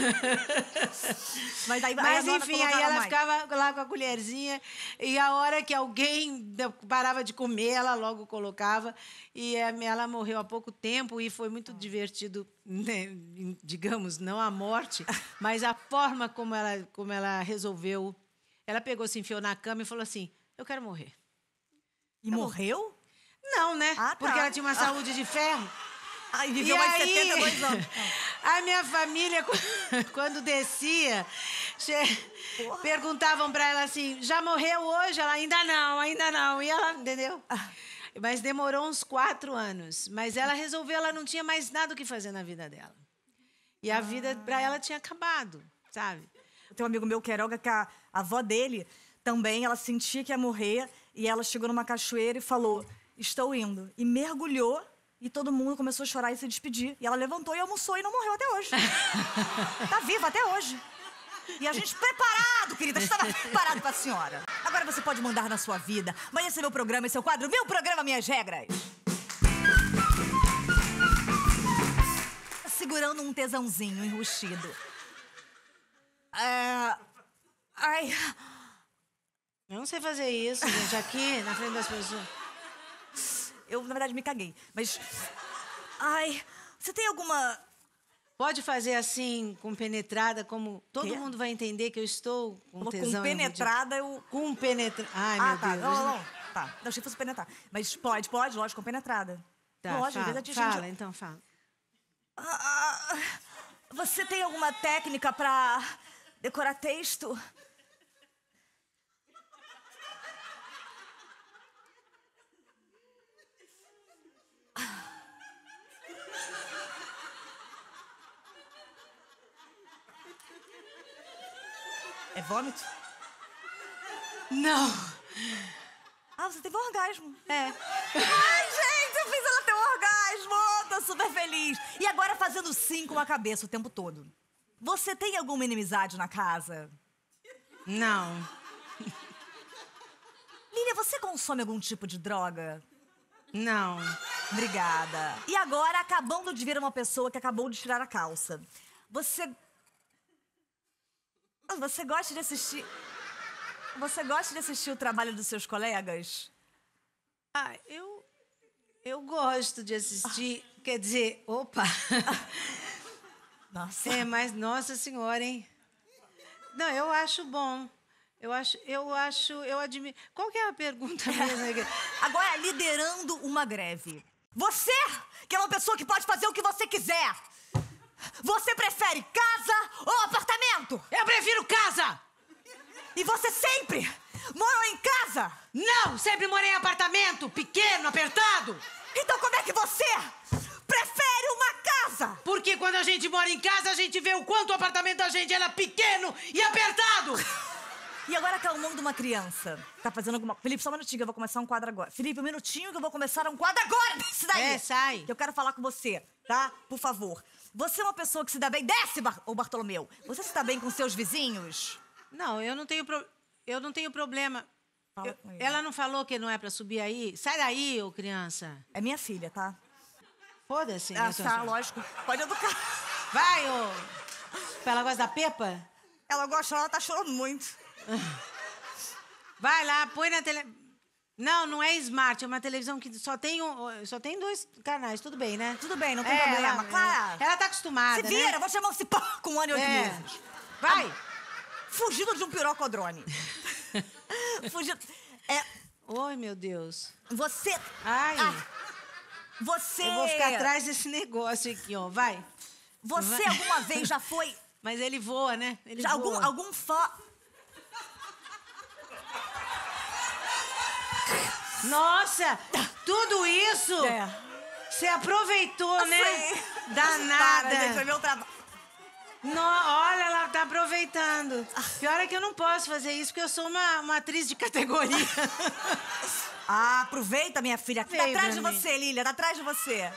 Mas Enfim, aí ela ficava lá com a colherzinha e a hora que alguém parava de comer, ela logo colocava. E ela morreu há pouco tempo e foi muito divertido, né? Digamos, não a morte, mas a forma como ela resolveu. Ela pegou, se enfiou na cama e falou assim, eu quero morrer. E morreu? Não, né? Ah, tá. Porque ela tinha uma saúde de ferro. E viveu mais de 72 anos. A minha família, quando descia, Perguntavam pra ela assim, já morreu hoje? Ela, ainda não. E ela, entendeu? Mas demorou uns 4 anos. Mas ela resolveu, ela não tinha mais nada o que fazer na vida dela. E a vida pra ela tinha acabado, sabe? Tem um amigo meu, Queiroga, que a avó dele também, ela sentia que ia morrer. E ela chegou numa cachoeira e falou, estou indo. E mergulhou. E todo mundo começou a chorar e se despedir. E ela levantou e almoçou e não morreu até hoje. Tá viva até hoje. E a gente preparado, querida. A gente estava preparado pra senhora. Agora você pode mandar na sua vida. Mas esse é meu programa, esse é o quadro Meu Programa, Minhas Regras. Segurando um tesãozinho enrustido. Ai... Eu não sei fazer isso, gente, aqui, na frente das pessoas. Eu, na verdade, me caguei. Mas... Ai... Você tem alguma... Pode fazer assim, com penetrada, como todo mundo vai entender que eu estou com tesão. Com penetrada, eu... Com penetrada. Ai, meu tá. Deus. Não. Tá. Não, achei que fosse penetrar. Mas pode, lógico, com penetrada. Tá, lógico, fala, então fala. Você tem alguma técnica pra decorar texto? É vômito? Não. Você teve um orgasmo. É. Ai, gente, eu fiz ela ter um orgasmo. Tô super feliz. E agora fazendo sim com a cabeça o tempo todo. Você tem alguma inimizade na casa? Não. Lília, você consome algum tipo de droga? Não. Obrigada. E agora, acabando de ver uma pessoa que acabou de tirar a calça. Você gosta de assistir... Você gosta de assistir o trabalho dos seus colegas? Eu gosto de assistir. Quer dizer, opa. Nossa. Mas nossa senhora, hein? Não, eu acho bom. Eu admiro. Qual que é a pergunta mesmo? Agora, liderando uma greve. Você, que é uma pessoa que pode fazer o que você quiser. Você prefere casa ou apartamento? Eu prefiro casa! E você sempre morou em casa? Não, sempre morei em apartamento, pequeno, apertado. Então como é que você prefere uma casa? Porque quando a gente mora em casa, a gente vê o quanto o apartamento da gente era pequeno e apertado. E agora acalmando uma criança. Tá fazendo alguma... Felipe, só um minutinho que eu vou começar um quadro agora. Felipe, um minutinho que eu vou começar um quadro agora desse daí. Sai. Que eu quero falar com você, tá? Por favor. Você é uma pessoa que se dá bem... Desce, Bartolomeu. Você se dá bem com seus vizinhos? Não, eu não tenho problema. Fala com ele. Ela não falou que não é pra subir aí? Sai daí, ô criança. É minha filha, tá? Foda-se. Tá, lógico. Pode educar. Vai, ô. Ela gosta da Pepa? Ela gosta, ela tá chorando muito. Vai lá, põe na tele... Não é Smart, é uma televisão que só tem 2 canais, tudo bem, né? Tudo bem, não tem problema. Clara, ela tá acostumada, se vira, né? vou chamar um cipó com 1 ano e 8 meses. Vai! Fugindo de um pirocodrone. Fugindo... Oi, meu Deus. Você... Ai. Você... Eu vou ficar atrás desse negócio aqui, ó. Vai. Você alguma vez já foi... Mas ele voa, né? Ele já voa. Algum fã... Nossa! Tudo isso? Você aproveitou, né? Sim. Danada. Para, gente, foi meu trabalho. Olha, ela tá aproveitando. Pior é que eu não posso fazer isso, porque eu sou uma atriz de categoria. Aproveita, minha filha. Tá atrás de você, Lília. Tá atrás de você.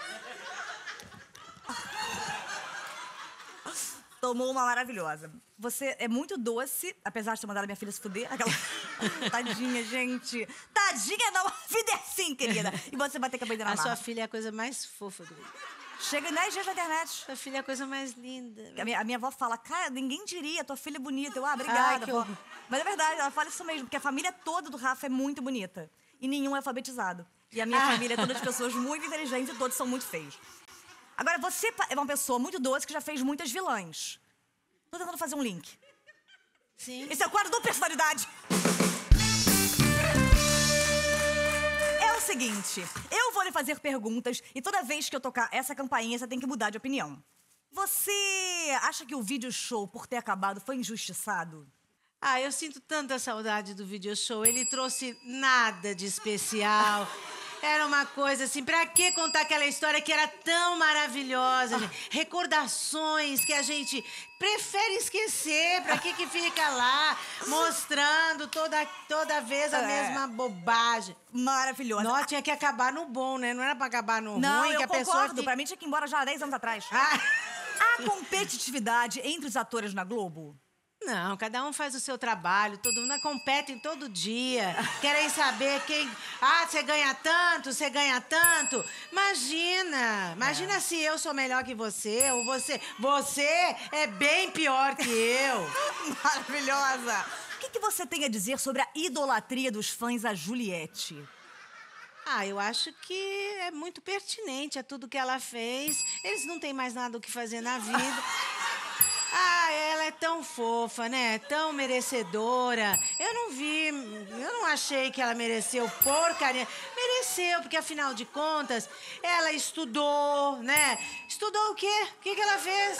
Tomou uma maravilhosa. Você é muito doce, apesar de ter mandado minha filha se fuder. Aquela... Tadinha, gente. Tadinha não. A vida é assim, querida. E você vai ter que aprender na marra. A sua filha é a coisa mais fofa do mundo. Chega em 10 dias na internet. Sua filha é a coisa mais linda. A minha avó fala, cara, ninguém diria, tua filha é bonita. Eu, obrigada, avó. Mas é verdade, ela fala isso mesmo, porque a família toda do Rafa é muito bonita. E nenhum é alfabetizado. E a minha família é toda de pessoas muito inteligentes e todos são muito feios. Agora, você é uma pessoa muito doce que já fez muitas vilãs. Tô tentando fazer um link. Sim. Esse é o quadro do Personalidade. É o seguinte, eu vou lhe fazer perguntas e toda vez que eu tocar essa campainha, você tem que mudar de opinião. Você acha que o vídeo show, por ter acabado, foi injustiçado? Ah, eu sinto tanta saudade do video show. Ele trouxe nada de especial. Era uma coisa assim, pra que contar aquela história que era tão maravilhosa, gente? Recordações que a gente prefere esquecer. Pra que fica lá mostrando toda vez a mesma bobagem? Maravilhosa. Não, tinha que acabar no bom, né? Não era pra acabar no Não, ruim, eu que a pessoa... concordo. Pra mim tinha que ir embora já há 10 anos atrás. Ah. Há competitividade entre os atores na Globo? Não, cada um faz o seu trabalho, todo mundo competem todo dia. Querem saber quem... Ah, você ganha tanto, você ganha tanto. Imagina se eu sou melhor que você, ou você é bem pior que eu. Maravilhosa. O que você tem a dizer sobre a idolatria dos fãs a Juliette? Ah, eu acho que é muito pertinente a tudo que ela fez. Eles não têm mais nada o que fazer na vida. Ah, ela é tão fofa, né? Tão merecedora. Eu não achei que ela mereceu porcaria. Mereceu, porque afinal de contas, ela estudou, né? Estudou o quê? O que ela fez?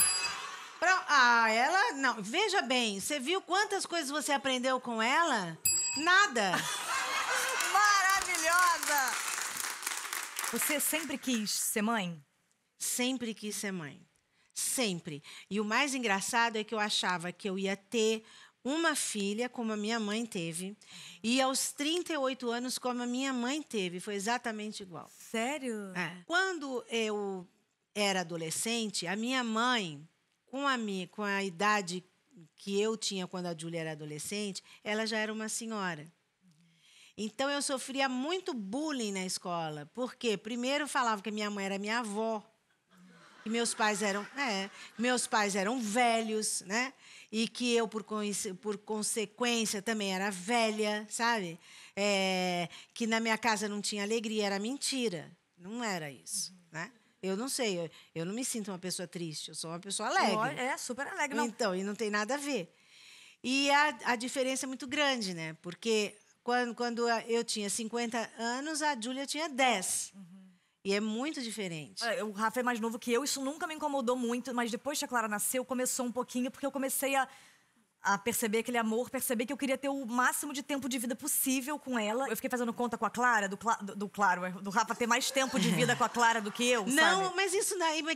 Ela... Não, veja bem, você viu quantas coisas você aprendeu com ela? Nada. Maravilhosa! Você sempre quis ser mãe? Sempre quis ser mãe. Sempre. E o mais engraçado é que eu achava que eu ia ter uma filha, como a minha mãe teve, e aos 38 anos, como a minha mãe teve. Foi exatamente igual. Sério? É. Quando eu era adolescente, a minha mãe, com a idade que eu tinha quando a Júlia era adolescente, ela já era uma senhora. Então, eu sofria muito bullying na escola. Por quê? Primeiro, falavam que minha mãe era minha avó. E meus pais eram velhos, né? E que eu, por consequência, também era velha, sabe? Que na minha casa não tinha alegria, era mentira. Não era isso, né? Eu não sei, eu não me sinto uma pessoa triste, eu sou uma pessoa alegre. É, super alegre, não. Então, e não tem nada a ver. E a diferença é muito grande, né? Porque quando eu tinha 50 anos, a Júlia tinha 10. E é muito diferente. O Rafa é mais novo que eu, isso nunca me incomodou muito, mas depois que a Clara nasceu, começou um pouquinho, porque eu comecei a perceber aquele amor, perceber que eu queria ter o máximo de tempo de vida possível com ela. Eu fiquei fazendo conta com a Clara, do Rafa ter mais tempo de vida com a Clara do que eu, Não, sabe? mas isso daí,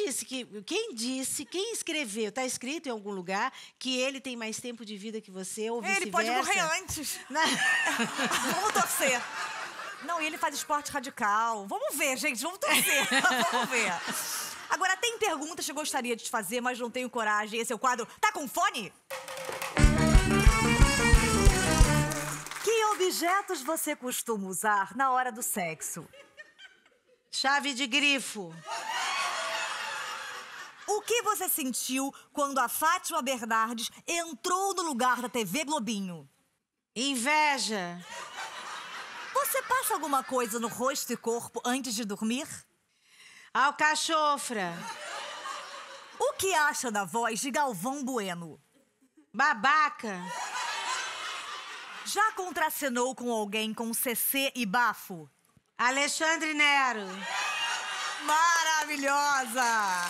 quem escreveu, tá escrito em algum lugar que ele tem mais tempo de vida que você, ou vice-versa? Ele pode morrer antes. Vamos torcer. Não, e ele faz esporte radical. Vamos ver, gente, vamos torcer. Vamos ver. Agora, tem perguntas que eu gostaria de te fazer, mas não tenho coragem. Esse é o quadro Tá com fone? Que objetos você costuma usar na hora do sexo? Chave de grifo. O que você sentiu quando a Fátima Bernardes entrou no lugar da TV Globinho? Inveja. Você passa alguma coisa no rosto e corpo antes de dormir? Alcachofra. O que acha da voz de Galvão Bueno? Babaca. Já contracenou com alguém com CC e bafo? Alexandre Nero. Maravilhosa!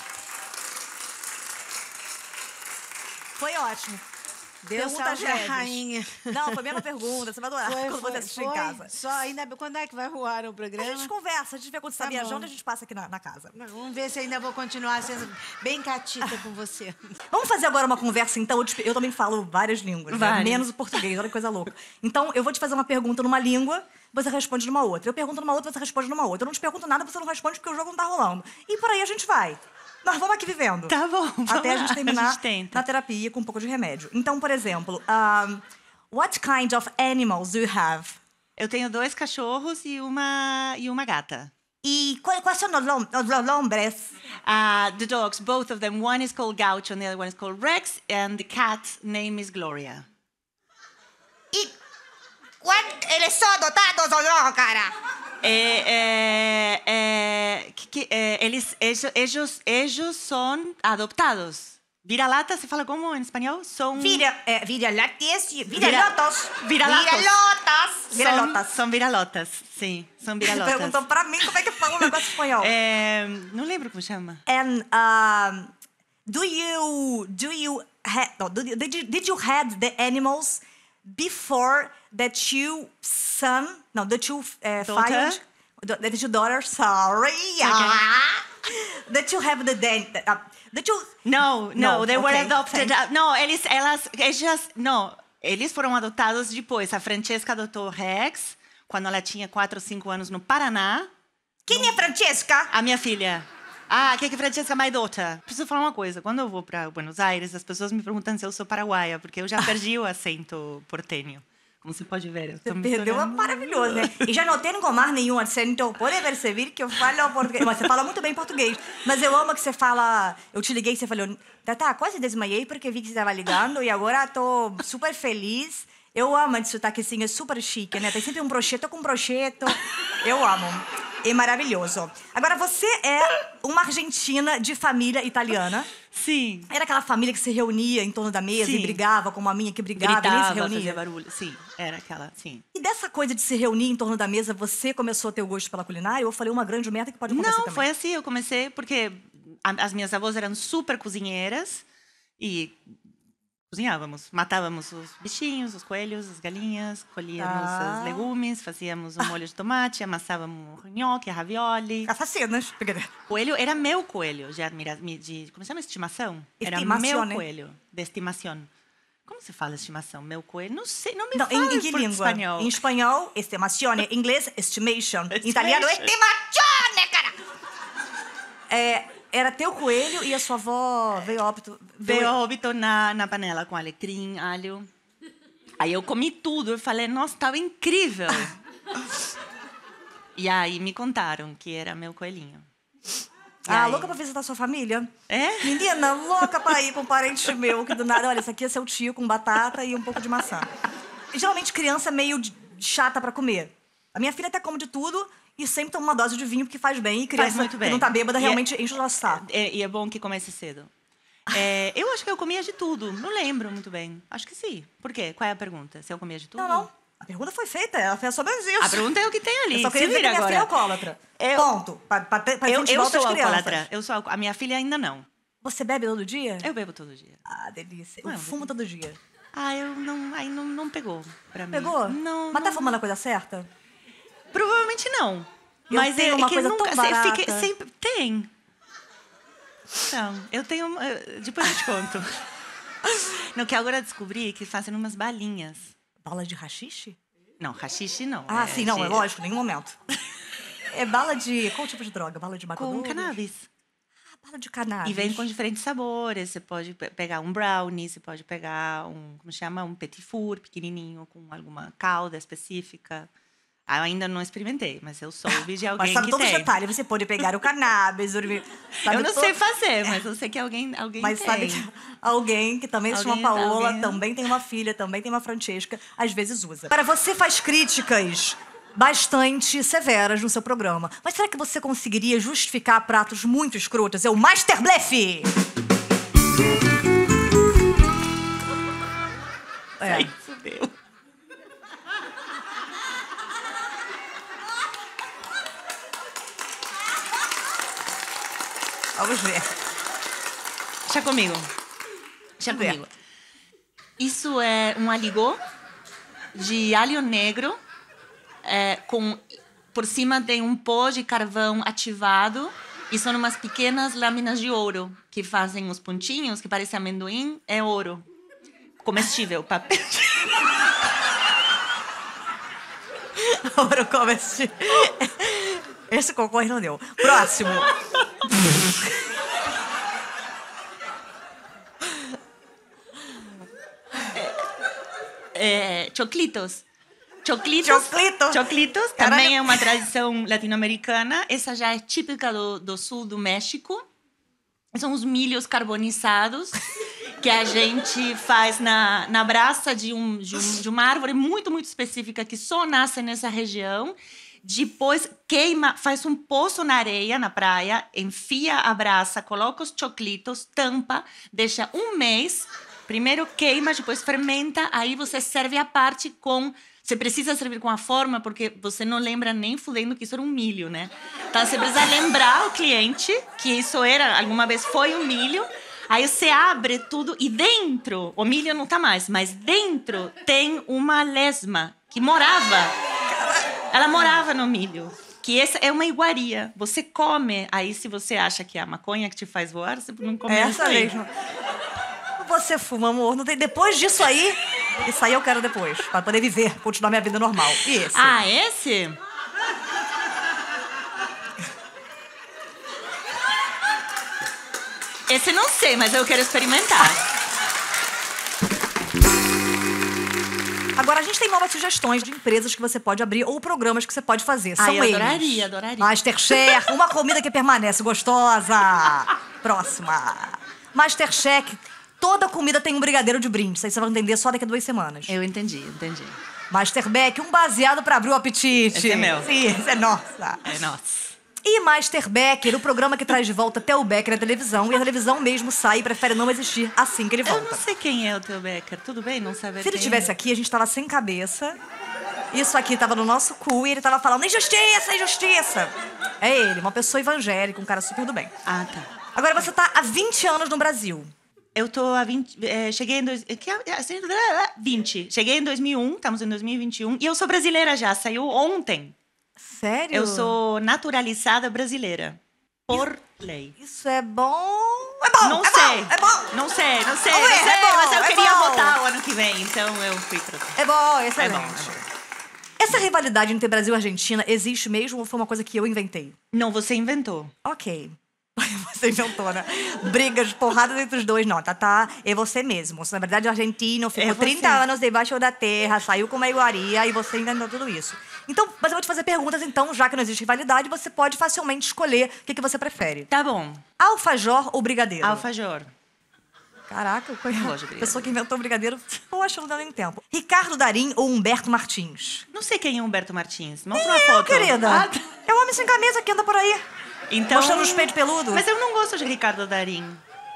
Foi ótimo. Deus Perguntas salve a leves. rainha. Não, foi a mesma pergunta. Você vai adorar quando você assistir em casa. Só ainda... Quando é que vai voar o A programa? gente conversa, a gente vê quando você tá Tá viajando, bom. a gente passa aqui na casa. Vamos ver se ainda vou continuar sendo bem catita com você. Vamos fazer agora uma conversa, então. Eu também falo várias línguas, né? Várias. Menos o português, olha que coisa louca. Então, eu vou te fazer uma pergunta numa língua, você responde numa outra. Eu pergunto numa outra, você responde numa outra. Eu não te pergunto nada, você não responde porque o jogo não tá rolando. E por aí a gente vai. Nós vamos aqui vivendo. Tá bom, vamos Até a lá, gente terminar a gente tenta. na terapia com um pouco de remédio. Então, por exemplo, what kind of animals do you have? Eu tenho 2 cachorros e uma gata. E quais são os nombres? The dogs, both of them, one is called Gaucho and the other one is called Rex, and the cat's name is Gloria. E eles são adotados ou não, cara? Ellos son adoptados. Vira-lata, você fala como em espanhol? São... Vira-latas. Vira-lotas. Vira-lotas. São vira-lotas, sim. São Você vira-lotas. perguntou pra mim como é que fala um negócio em espanhol. Não lembro como chama. And did you had the animals before that you that you filed that your daughter that you have the that you No, they were okay, adopted. thanks. Não, eles foram adotados depois. A Francesca adotou o Rex quando ela tinha 4 ou 5 anos no Paraná. Quem é Francesca? A minha filha. Ah, que Francesca Maidota. Preciso falar uma coisa. Quando eu vou para Buenos Aires, as pessoas me perguntam se eu sou paraguaia, porque eu já perdi o acento porteño. Como você pode ver. Eu tô Você me perdeu, é tornando- maravilhoso, né? E já não tenho mais nenhum acento. Pode perceber que eu falo português. Mas você fala muito bem português. Mas eu amo que você fala... Eu te liguei e você falou... Tata, quase desmaiei porque vi que você estava ligando e agora tô super feliz. Eu amo esse sotaque assim, é super chique, né? Tem sempre um brocheto com brocheto. Eu amo. É maravilhoso. Agora, você é uma argentina de família italiana. Sim. Era aquela família que se reunia em torno da mesa Sim. e brigava, como a minha que brigava e nem se Gritava, reunia. fazia barulho. Sim, era aquela, sim. E dessa coisa de se reunir em torno da mesa, você começou a ter o gosto pela culinária? Ou eu falei uma grande merda que pode acontecer Não, também? foi assim. Eu comecei porque as minhas avós eram super cozinheiras e cozinhávamos. Matávamos os bichinhos, os coelhos, as galinhas, colhíamos Ah. os legumes, fazíamos um molho de tomate, amassávamos nhoque, ravioli. Assassinas. Coelho era meu coelho como se chama estimação? Era Estimazione. meu coelho, de estimação. Como se fala estimação? Meu coelho? Não sei, não me Não, fala em que por língua? espanhol. Em espanhol, estimazione. Em inglês, estimation. Em italiano, Estimation. estimazione, cara! Era teu coelho e a sua avó veio a óbito... Veio a óbito na panela com alecrim, alho. Aí eu comi tudo. Eu falei, nossa, estava incrível. E aí me contaram que era meu coelhinho. E aí- louca pra visitar sua família? É? Menina, louca pra ir com um parente meu, que do nada, olha, esse aqui é seu tio com batata e um pouco de maçã. E, geralmente, criança é meio chata pra comer. A minha filha até come de tudo e sempre toma uma dose de vinho, porque faz bem. E criança muito que bem. não tá bêbada E realmente enche o nosso saco. E é bom que comece cedo. Eu acho que eu comia de tudo. Não lembro muito bem. Acho que sim. Por quê? Qual é a pergunta? Se eu comia de tudo? Não. A pergunta foi feita, ela fez só menos isso. A pergunta é o que tem ali. Eu só queria Se dizer que vira minha filha é agora. alcoólatra. Eu- Ponto. Pra Eu incentivar sou outras crianças. alcoólatra. A minha filha ainda não. Você bebe todo dia? Eu bebo todo dia. Ah, delícia. Eu Não, fumo todo dia. Aí não pegou pra mim. Pegou? Não. Mas tá não. fumando a coisa certa? Provavelmente não. Eu Mas tenho é uma que coisa nunca. tão barata. Sempre tem. Então, eu tenho. Depois eu te conto. Não, que agora eu descobri que fazem umas balinhas. Bala de rachixe? Não, rachixe não. Ah, sim, não, é de- lógico, em nenhum momento. É bala de... Qual tipo de droga? Bala de maconha? Com cannabis. Ah, bala de cannabis. E vem com diferentes sabores. Você pode pegar um brownie, você pode pegar como chama? Um petit four pequenininho, com alguma calda específica. Eu ainda não experimentei, mas eu soube de alguém Mas sabe que todos os tem. detalhes. Você pode pegar o cannabis, sabe Eu não to- sei fazer, mas eu sei que alguém Mas tem. sabe que alguém que também se chama Alguém- Paola, alguém- também tem uma filha, também tem uma Francesca, às vezes usa. Para você faz críticas bastante severas no seu programa. Mas será que você conseguiria justificar pratos muito escrotos? É o Master Blefe! Ai, fudeu. Vamos ver. Deixa comigo. Deixa Vamos ver. comigo. Isso é um aligot de alho negro com por cima tem um pó de carvão ativado e são umas pequenas lâminas de ouro que fazem os pontinhos que parecem amendoim, é ouro. Comestível, papel. Ouro comeste. Esse concorre não deu. Próximo. Choclitos. Choclito. Choclitos também é uma tradição latino-americana. Essa já é típica do sul do México. São os milhos carbonizados que a gente faz na braça de uma árvore muito, muito específica que só nasce nessa região. Depois queima, faz um poço na areia, na praia, enfia a brasa, coloca os choclitos, tampa, deixa um mês. Primeiro queima, depois fermenta, aí você serve a parte com... Você precisa servir com a forma, porque você não lembra nem fudendo que isso era um milho, né? Então, você precisa lembrar o cliente que isso era, alguma vez foi um milho. Aí você abre tudo e dentro, o milho não tá mais, mas dentro tem uma lesma que morava. Ela morava no milho. Que essa é uma iguaria. Você come, aí se você acha que é a maconha que te faz voar, você não come isso Essa aí. mesmo. Você fuma, amor. Não tem... Depois disso aí, isso aí eu quero depois. Pra poder viver, continuar minha vida normal. E esse? Ah, esse? Esse não sei, mas eu quero experimentar. Agora, a gente tem novas sugestões de empresas que você pode abrir ou programas que você pode fazer. São Ai, eu eles. adoraria. Masterchef, uma comida que permanece gostosa. Próxima. Masterchef, toda comida tem um brigadeiro de brinde. Isso aí você vai entender só daqui a 2 semanas. Eu entendi. Masterbeck, um baseado pra abrir o apetite. Esse é meu. Sim, esse é nossa. É nossa. E Master Becker, o programa que traz de volta Theo Becker à televisão. E a televisão mesmo sai e prefere não existir assim que ele Eu volta. não sei quem é o Theo Becker. Tudo bem não saber Se ele quem tivesse aqui, a gente tava sem cabeça. Isso aqui tava no nosso cu e ele tava falando injustiça, injustiça. É ele, uma pessoa evangélica, um cara super do bem. Ah, tá. Agora você tá há 20 anos no Brasil. Eu tô há 20... cheguei em... 20. Cheguei em 2001, estamos em 2021. E eu sou brasileira já, saiu ontem. Sério? Eu sou naturalizada brasileira. Por lei. Isso é bom? É bom, Não é sei. bom, é bom. Não sei. Vamos ver, é bom, Mas eu é queria bom. votar o ano que vem, então eu fui pra... É bom, excelente. É bom. Essa rivalidade entre Brasil e Argentina existe mesmo ou foi uma coisa que eu inventei? Não, você inventou. Ok. Você inventou, né? Brigas, porradas entre os dois. Não, Tatá, é você mesmo. Você, na verdade, é argentino, ficou É você. 30 anos debaixo da terra, saiu com uma iguaria e você inventou tudo isso. Então, mas eu vou te fazer perguntas, então, já que não existe rivalidade, você pode facilmente escolher o que você prefere. Tá bom. Alfajor ou brigadeiro? Alfajor. Caraca, eu conheço. Gosto de brigadeiro. Pessoa que inventou brigadeiro, poxa, não dá nem tempo. Ricardo Darín ou Humberto Martins? Não sei quem é Humberto Martins. Mostra uma foto. Querida. Ah, tá. É um homem sem camisa que anda por aí. Então... Mostrando os peitos peludos. Mas eu não gosto de Ricardo Darín.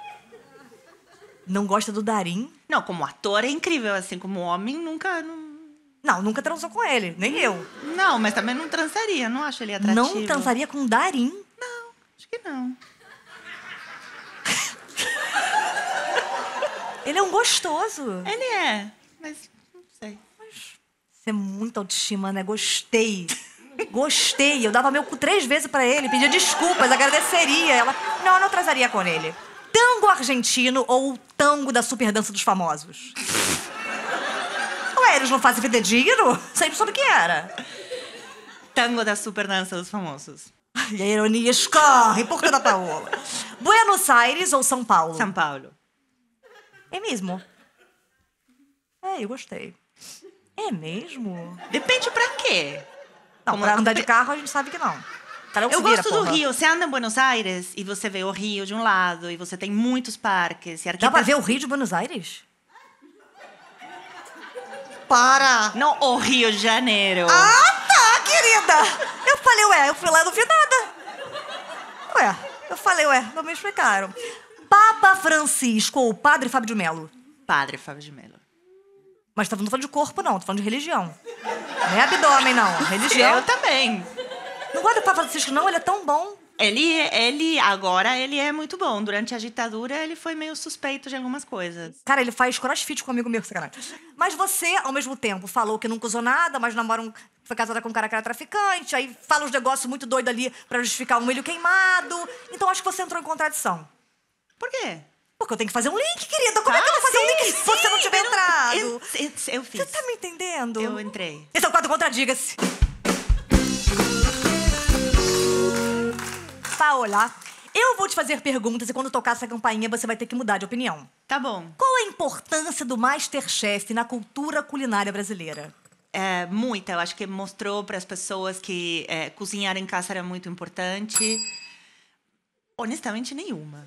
Não gosta do Darín? Não, como ator é incrível, assim, como homem, nunca... Não, nunca transou com ele, nem eu. Não, mas também não transaria, não acho ele atrativo. Não transaria com Darín? Acho que não. Ele é um gostoso. Ele é, mas não sei. Você é muita autoestima, né? Gostei. Gostei. Eu dava meu cu 3 vezes pra ele, pedia desculpas, agradeceria. Ela, não, eu não transaria com ele. Tango argentino ou tango da super dança dos famosos? Ué, eles não fazem fededinho? Sempre soube que era. Tango da super dança dos famosos. E a ironia escorre por toda a Paola. Buenos Aires ou São Paulo? São Paulo. É mesmo? É, eu gostei. É mesmo? Depende pra quê? Não, Como- pra andar de carro a gente sabe que não. Cada um Eu se vira, gosto do porra. Rio. Você anda em Buenos Aires e você vê o Rio de um lado e você tem muitos parques. E Dá pra ver o Rio de Buenos Aires? Para! Não o Rio de Janeiro. Ah, tá, querida! Eu falei, ué, eu fui lá e não vi nada. Ué, eu falei, ué, não me explicaram. Papa Francisco ou Padre Fábio de Melo? Padre Fábio de Mello. Mas tá falando de corpo, não. Tô falando de religião. Não é abdômen, não. Religião. Eu também. Não gosta do Papa Francisco, não? Ele é tão bom. Agora, ele é muito bom. Durante a ditadura, ele foi meio suspeito de algumas coisas. Cara, ele faz crossfit com um amigo meu, sacanagem. Mas você, ao mesmo tempo, falou que nunca usou nada, mas foi casada com um cara que era traficante, aí fala uns negócios muito doidos ali pra justificar um milho queimado. Então acho que você entrou em contradição. Por quê? Porque eu tenho que fazer um link, querida. Como é que eu vou fazer um link se você não tiver entrado? Eu fiz. Você tá me entendendo? Eu entrei. Esse é o quadro Contradiga-se. Paola, eu vou te fazer perguntas e quando tocar essa campainha você vai ter que mudar de opinião. Tá bom. Qual a importância do Masterchef na cultura culinária brasileira? É, muita. Eu acho que mostrou para as pessoas que cozinhar em casa era muito importante. Honestamente, nenhuma.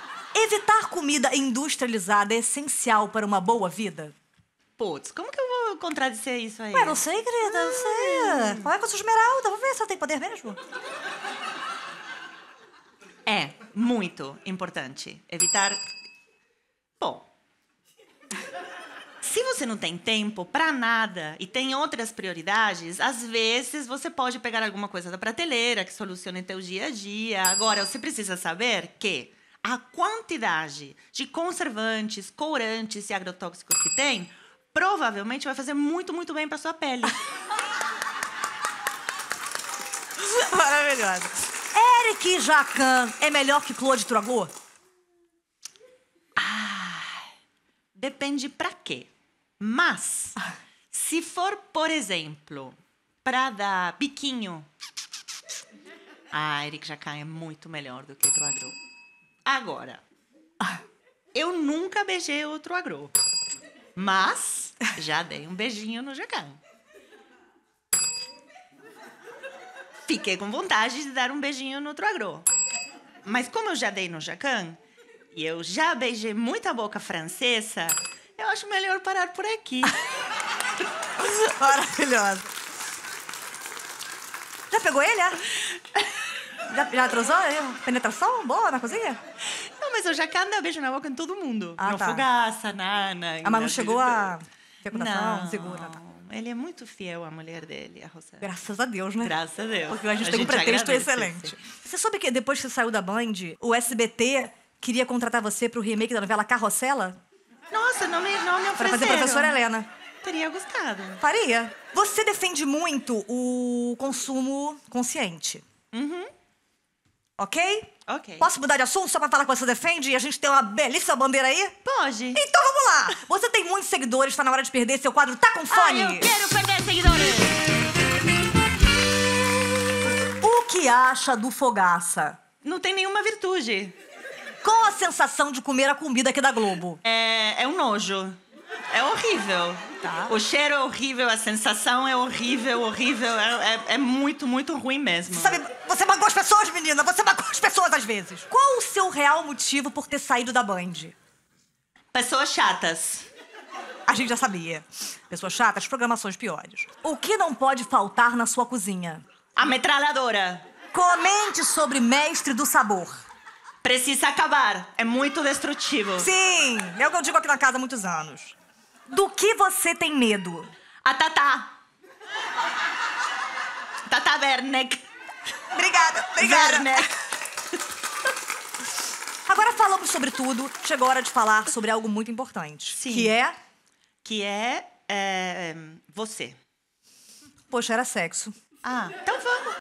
Evitar comida industrializada é essencial para uma boa vida? Putz, como que eu vou contradizer isso aí? Ué, não sei, querida, não sei. Fala com a sua esmeralda, vamos ver se ela tem poder mesmo. É muito importante evitar... Bom, se você não tem tempo pra nada e tem outras prioridades, às vezes você pode pegar alguma coisa da prateleira que solucione teu dia a dia. Agora, você precisa saber que a quantidade de conservantes, corantes e agrotóxicos que tem provavelmente vai fazer muito, muito bem pra sua pele. Maravilhosa. Eric Jacan é melhor que Claude Troagô? Depende pra quê. Mas, se for, por exemplo, pra dar biquinho, Eric Jacan é muito melhor do que o Troagô. Agora, eu nunca beijei o Troagô, mas já dei um beijinho no Jacan. Fiquei com vontade de dar um beijinho no Troagô. Mas como eu já dei no Jacan, e eu já beijei muita boca francesa, eu acho melhor parar por aqui. Maravilhosa. Já pegou ele, é? Já transou? Penetração boa na cozinha? Não, mas o Jacan dá beijo na boca em todo mundo. Ah, no tá. Fogaça, Nana... Mas não chegou a fecundação? Não, Segura, tá. ele é muito fiel à mulher dele, a Rosana. Graças a Deus, né? Graças a Deus. Porque a gente tem um pretexto agradece, excelente. sim. Você soube que depois que você saiu da Band, o SBT queria contratar você pro remake da novela Carrossela? Nossa, não me ofereceram. Pra fazer Professora Helena. Teria gostado. Faria. Você defende muito o consumo consciente. Ok? Ok. Posso mudar de assunto só pra falar que você defende e a gente tem uma belíssima bandeira aí? Pode. Então vamos lá! Você tem muitos seguidores, tá na hora de perder seu quadro Tá com Fome? Eu quero perder seguidores. O que acha do Fogaça? Não tem nenhuma virtude. Qual a sensação de comer a comida aqui da Globo? É um nojo. É horrível. Tá. O cheiro é horrível, a sensação é horrível. É muito, muito ruim mesmo. Sabe, você magoa as pessoas, menina! Você magoa as pessoas às vezes! Qual o seu real motivo por ter saído da Band? Pessoas chatas. A gente já sabia. Pessoas chatas, programações piores. O que não pode faltar na sua cozinha? A metralhadora. Comente sobre Mestre do Sabor. Precisa acabar. É muito destrutivo. Sim, é o que eu digo aqui na casa há muitos anos. Do que você tem medo? A Tatá. Tatá Werneck. Obrigada. Werneck. Agora falamos sobre tudo, chegou a hora de falar sobre algo muito importante. Sim. Que é... Que é você. Poxa, era sexo. Então vamos.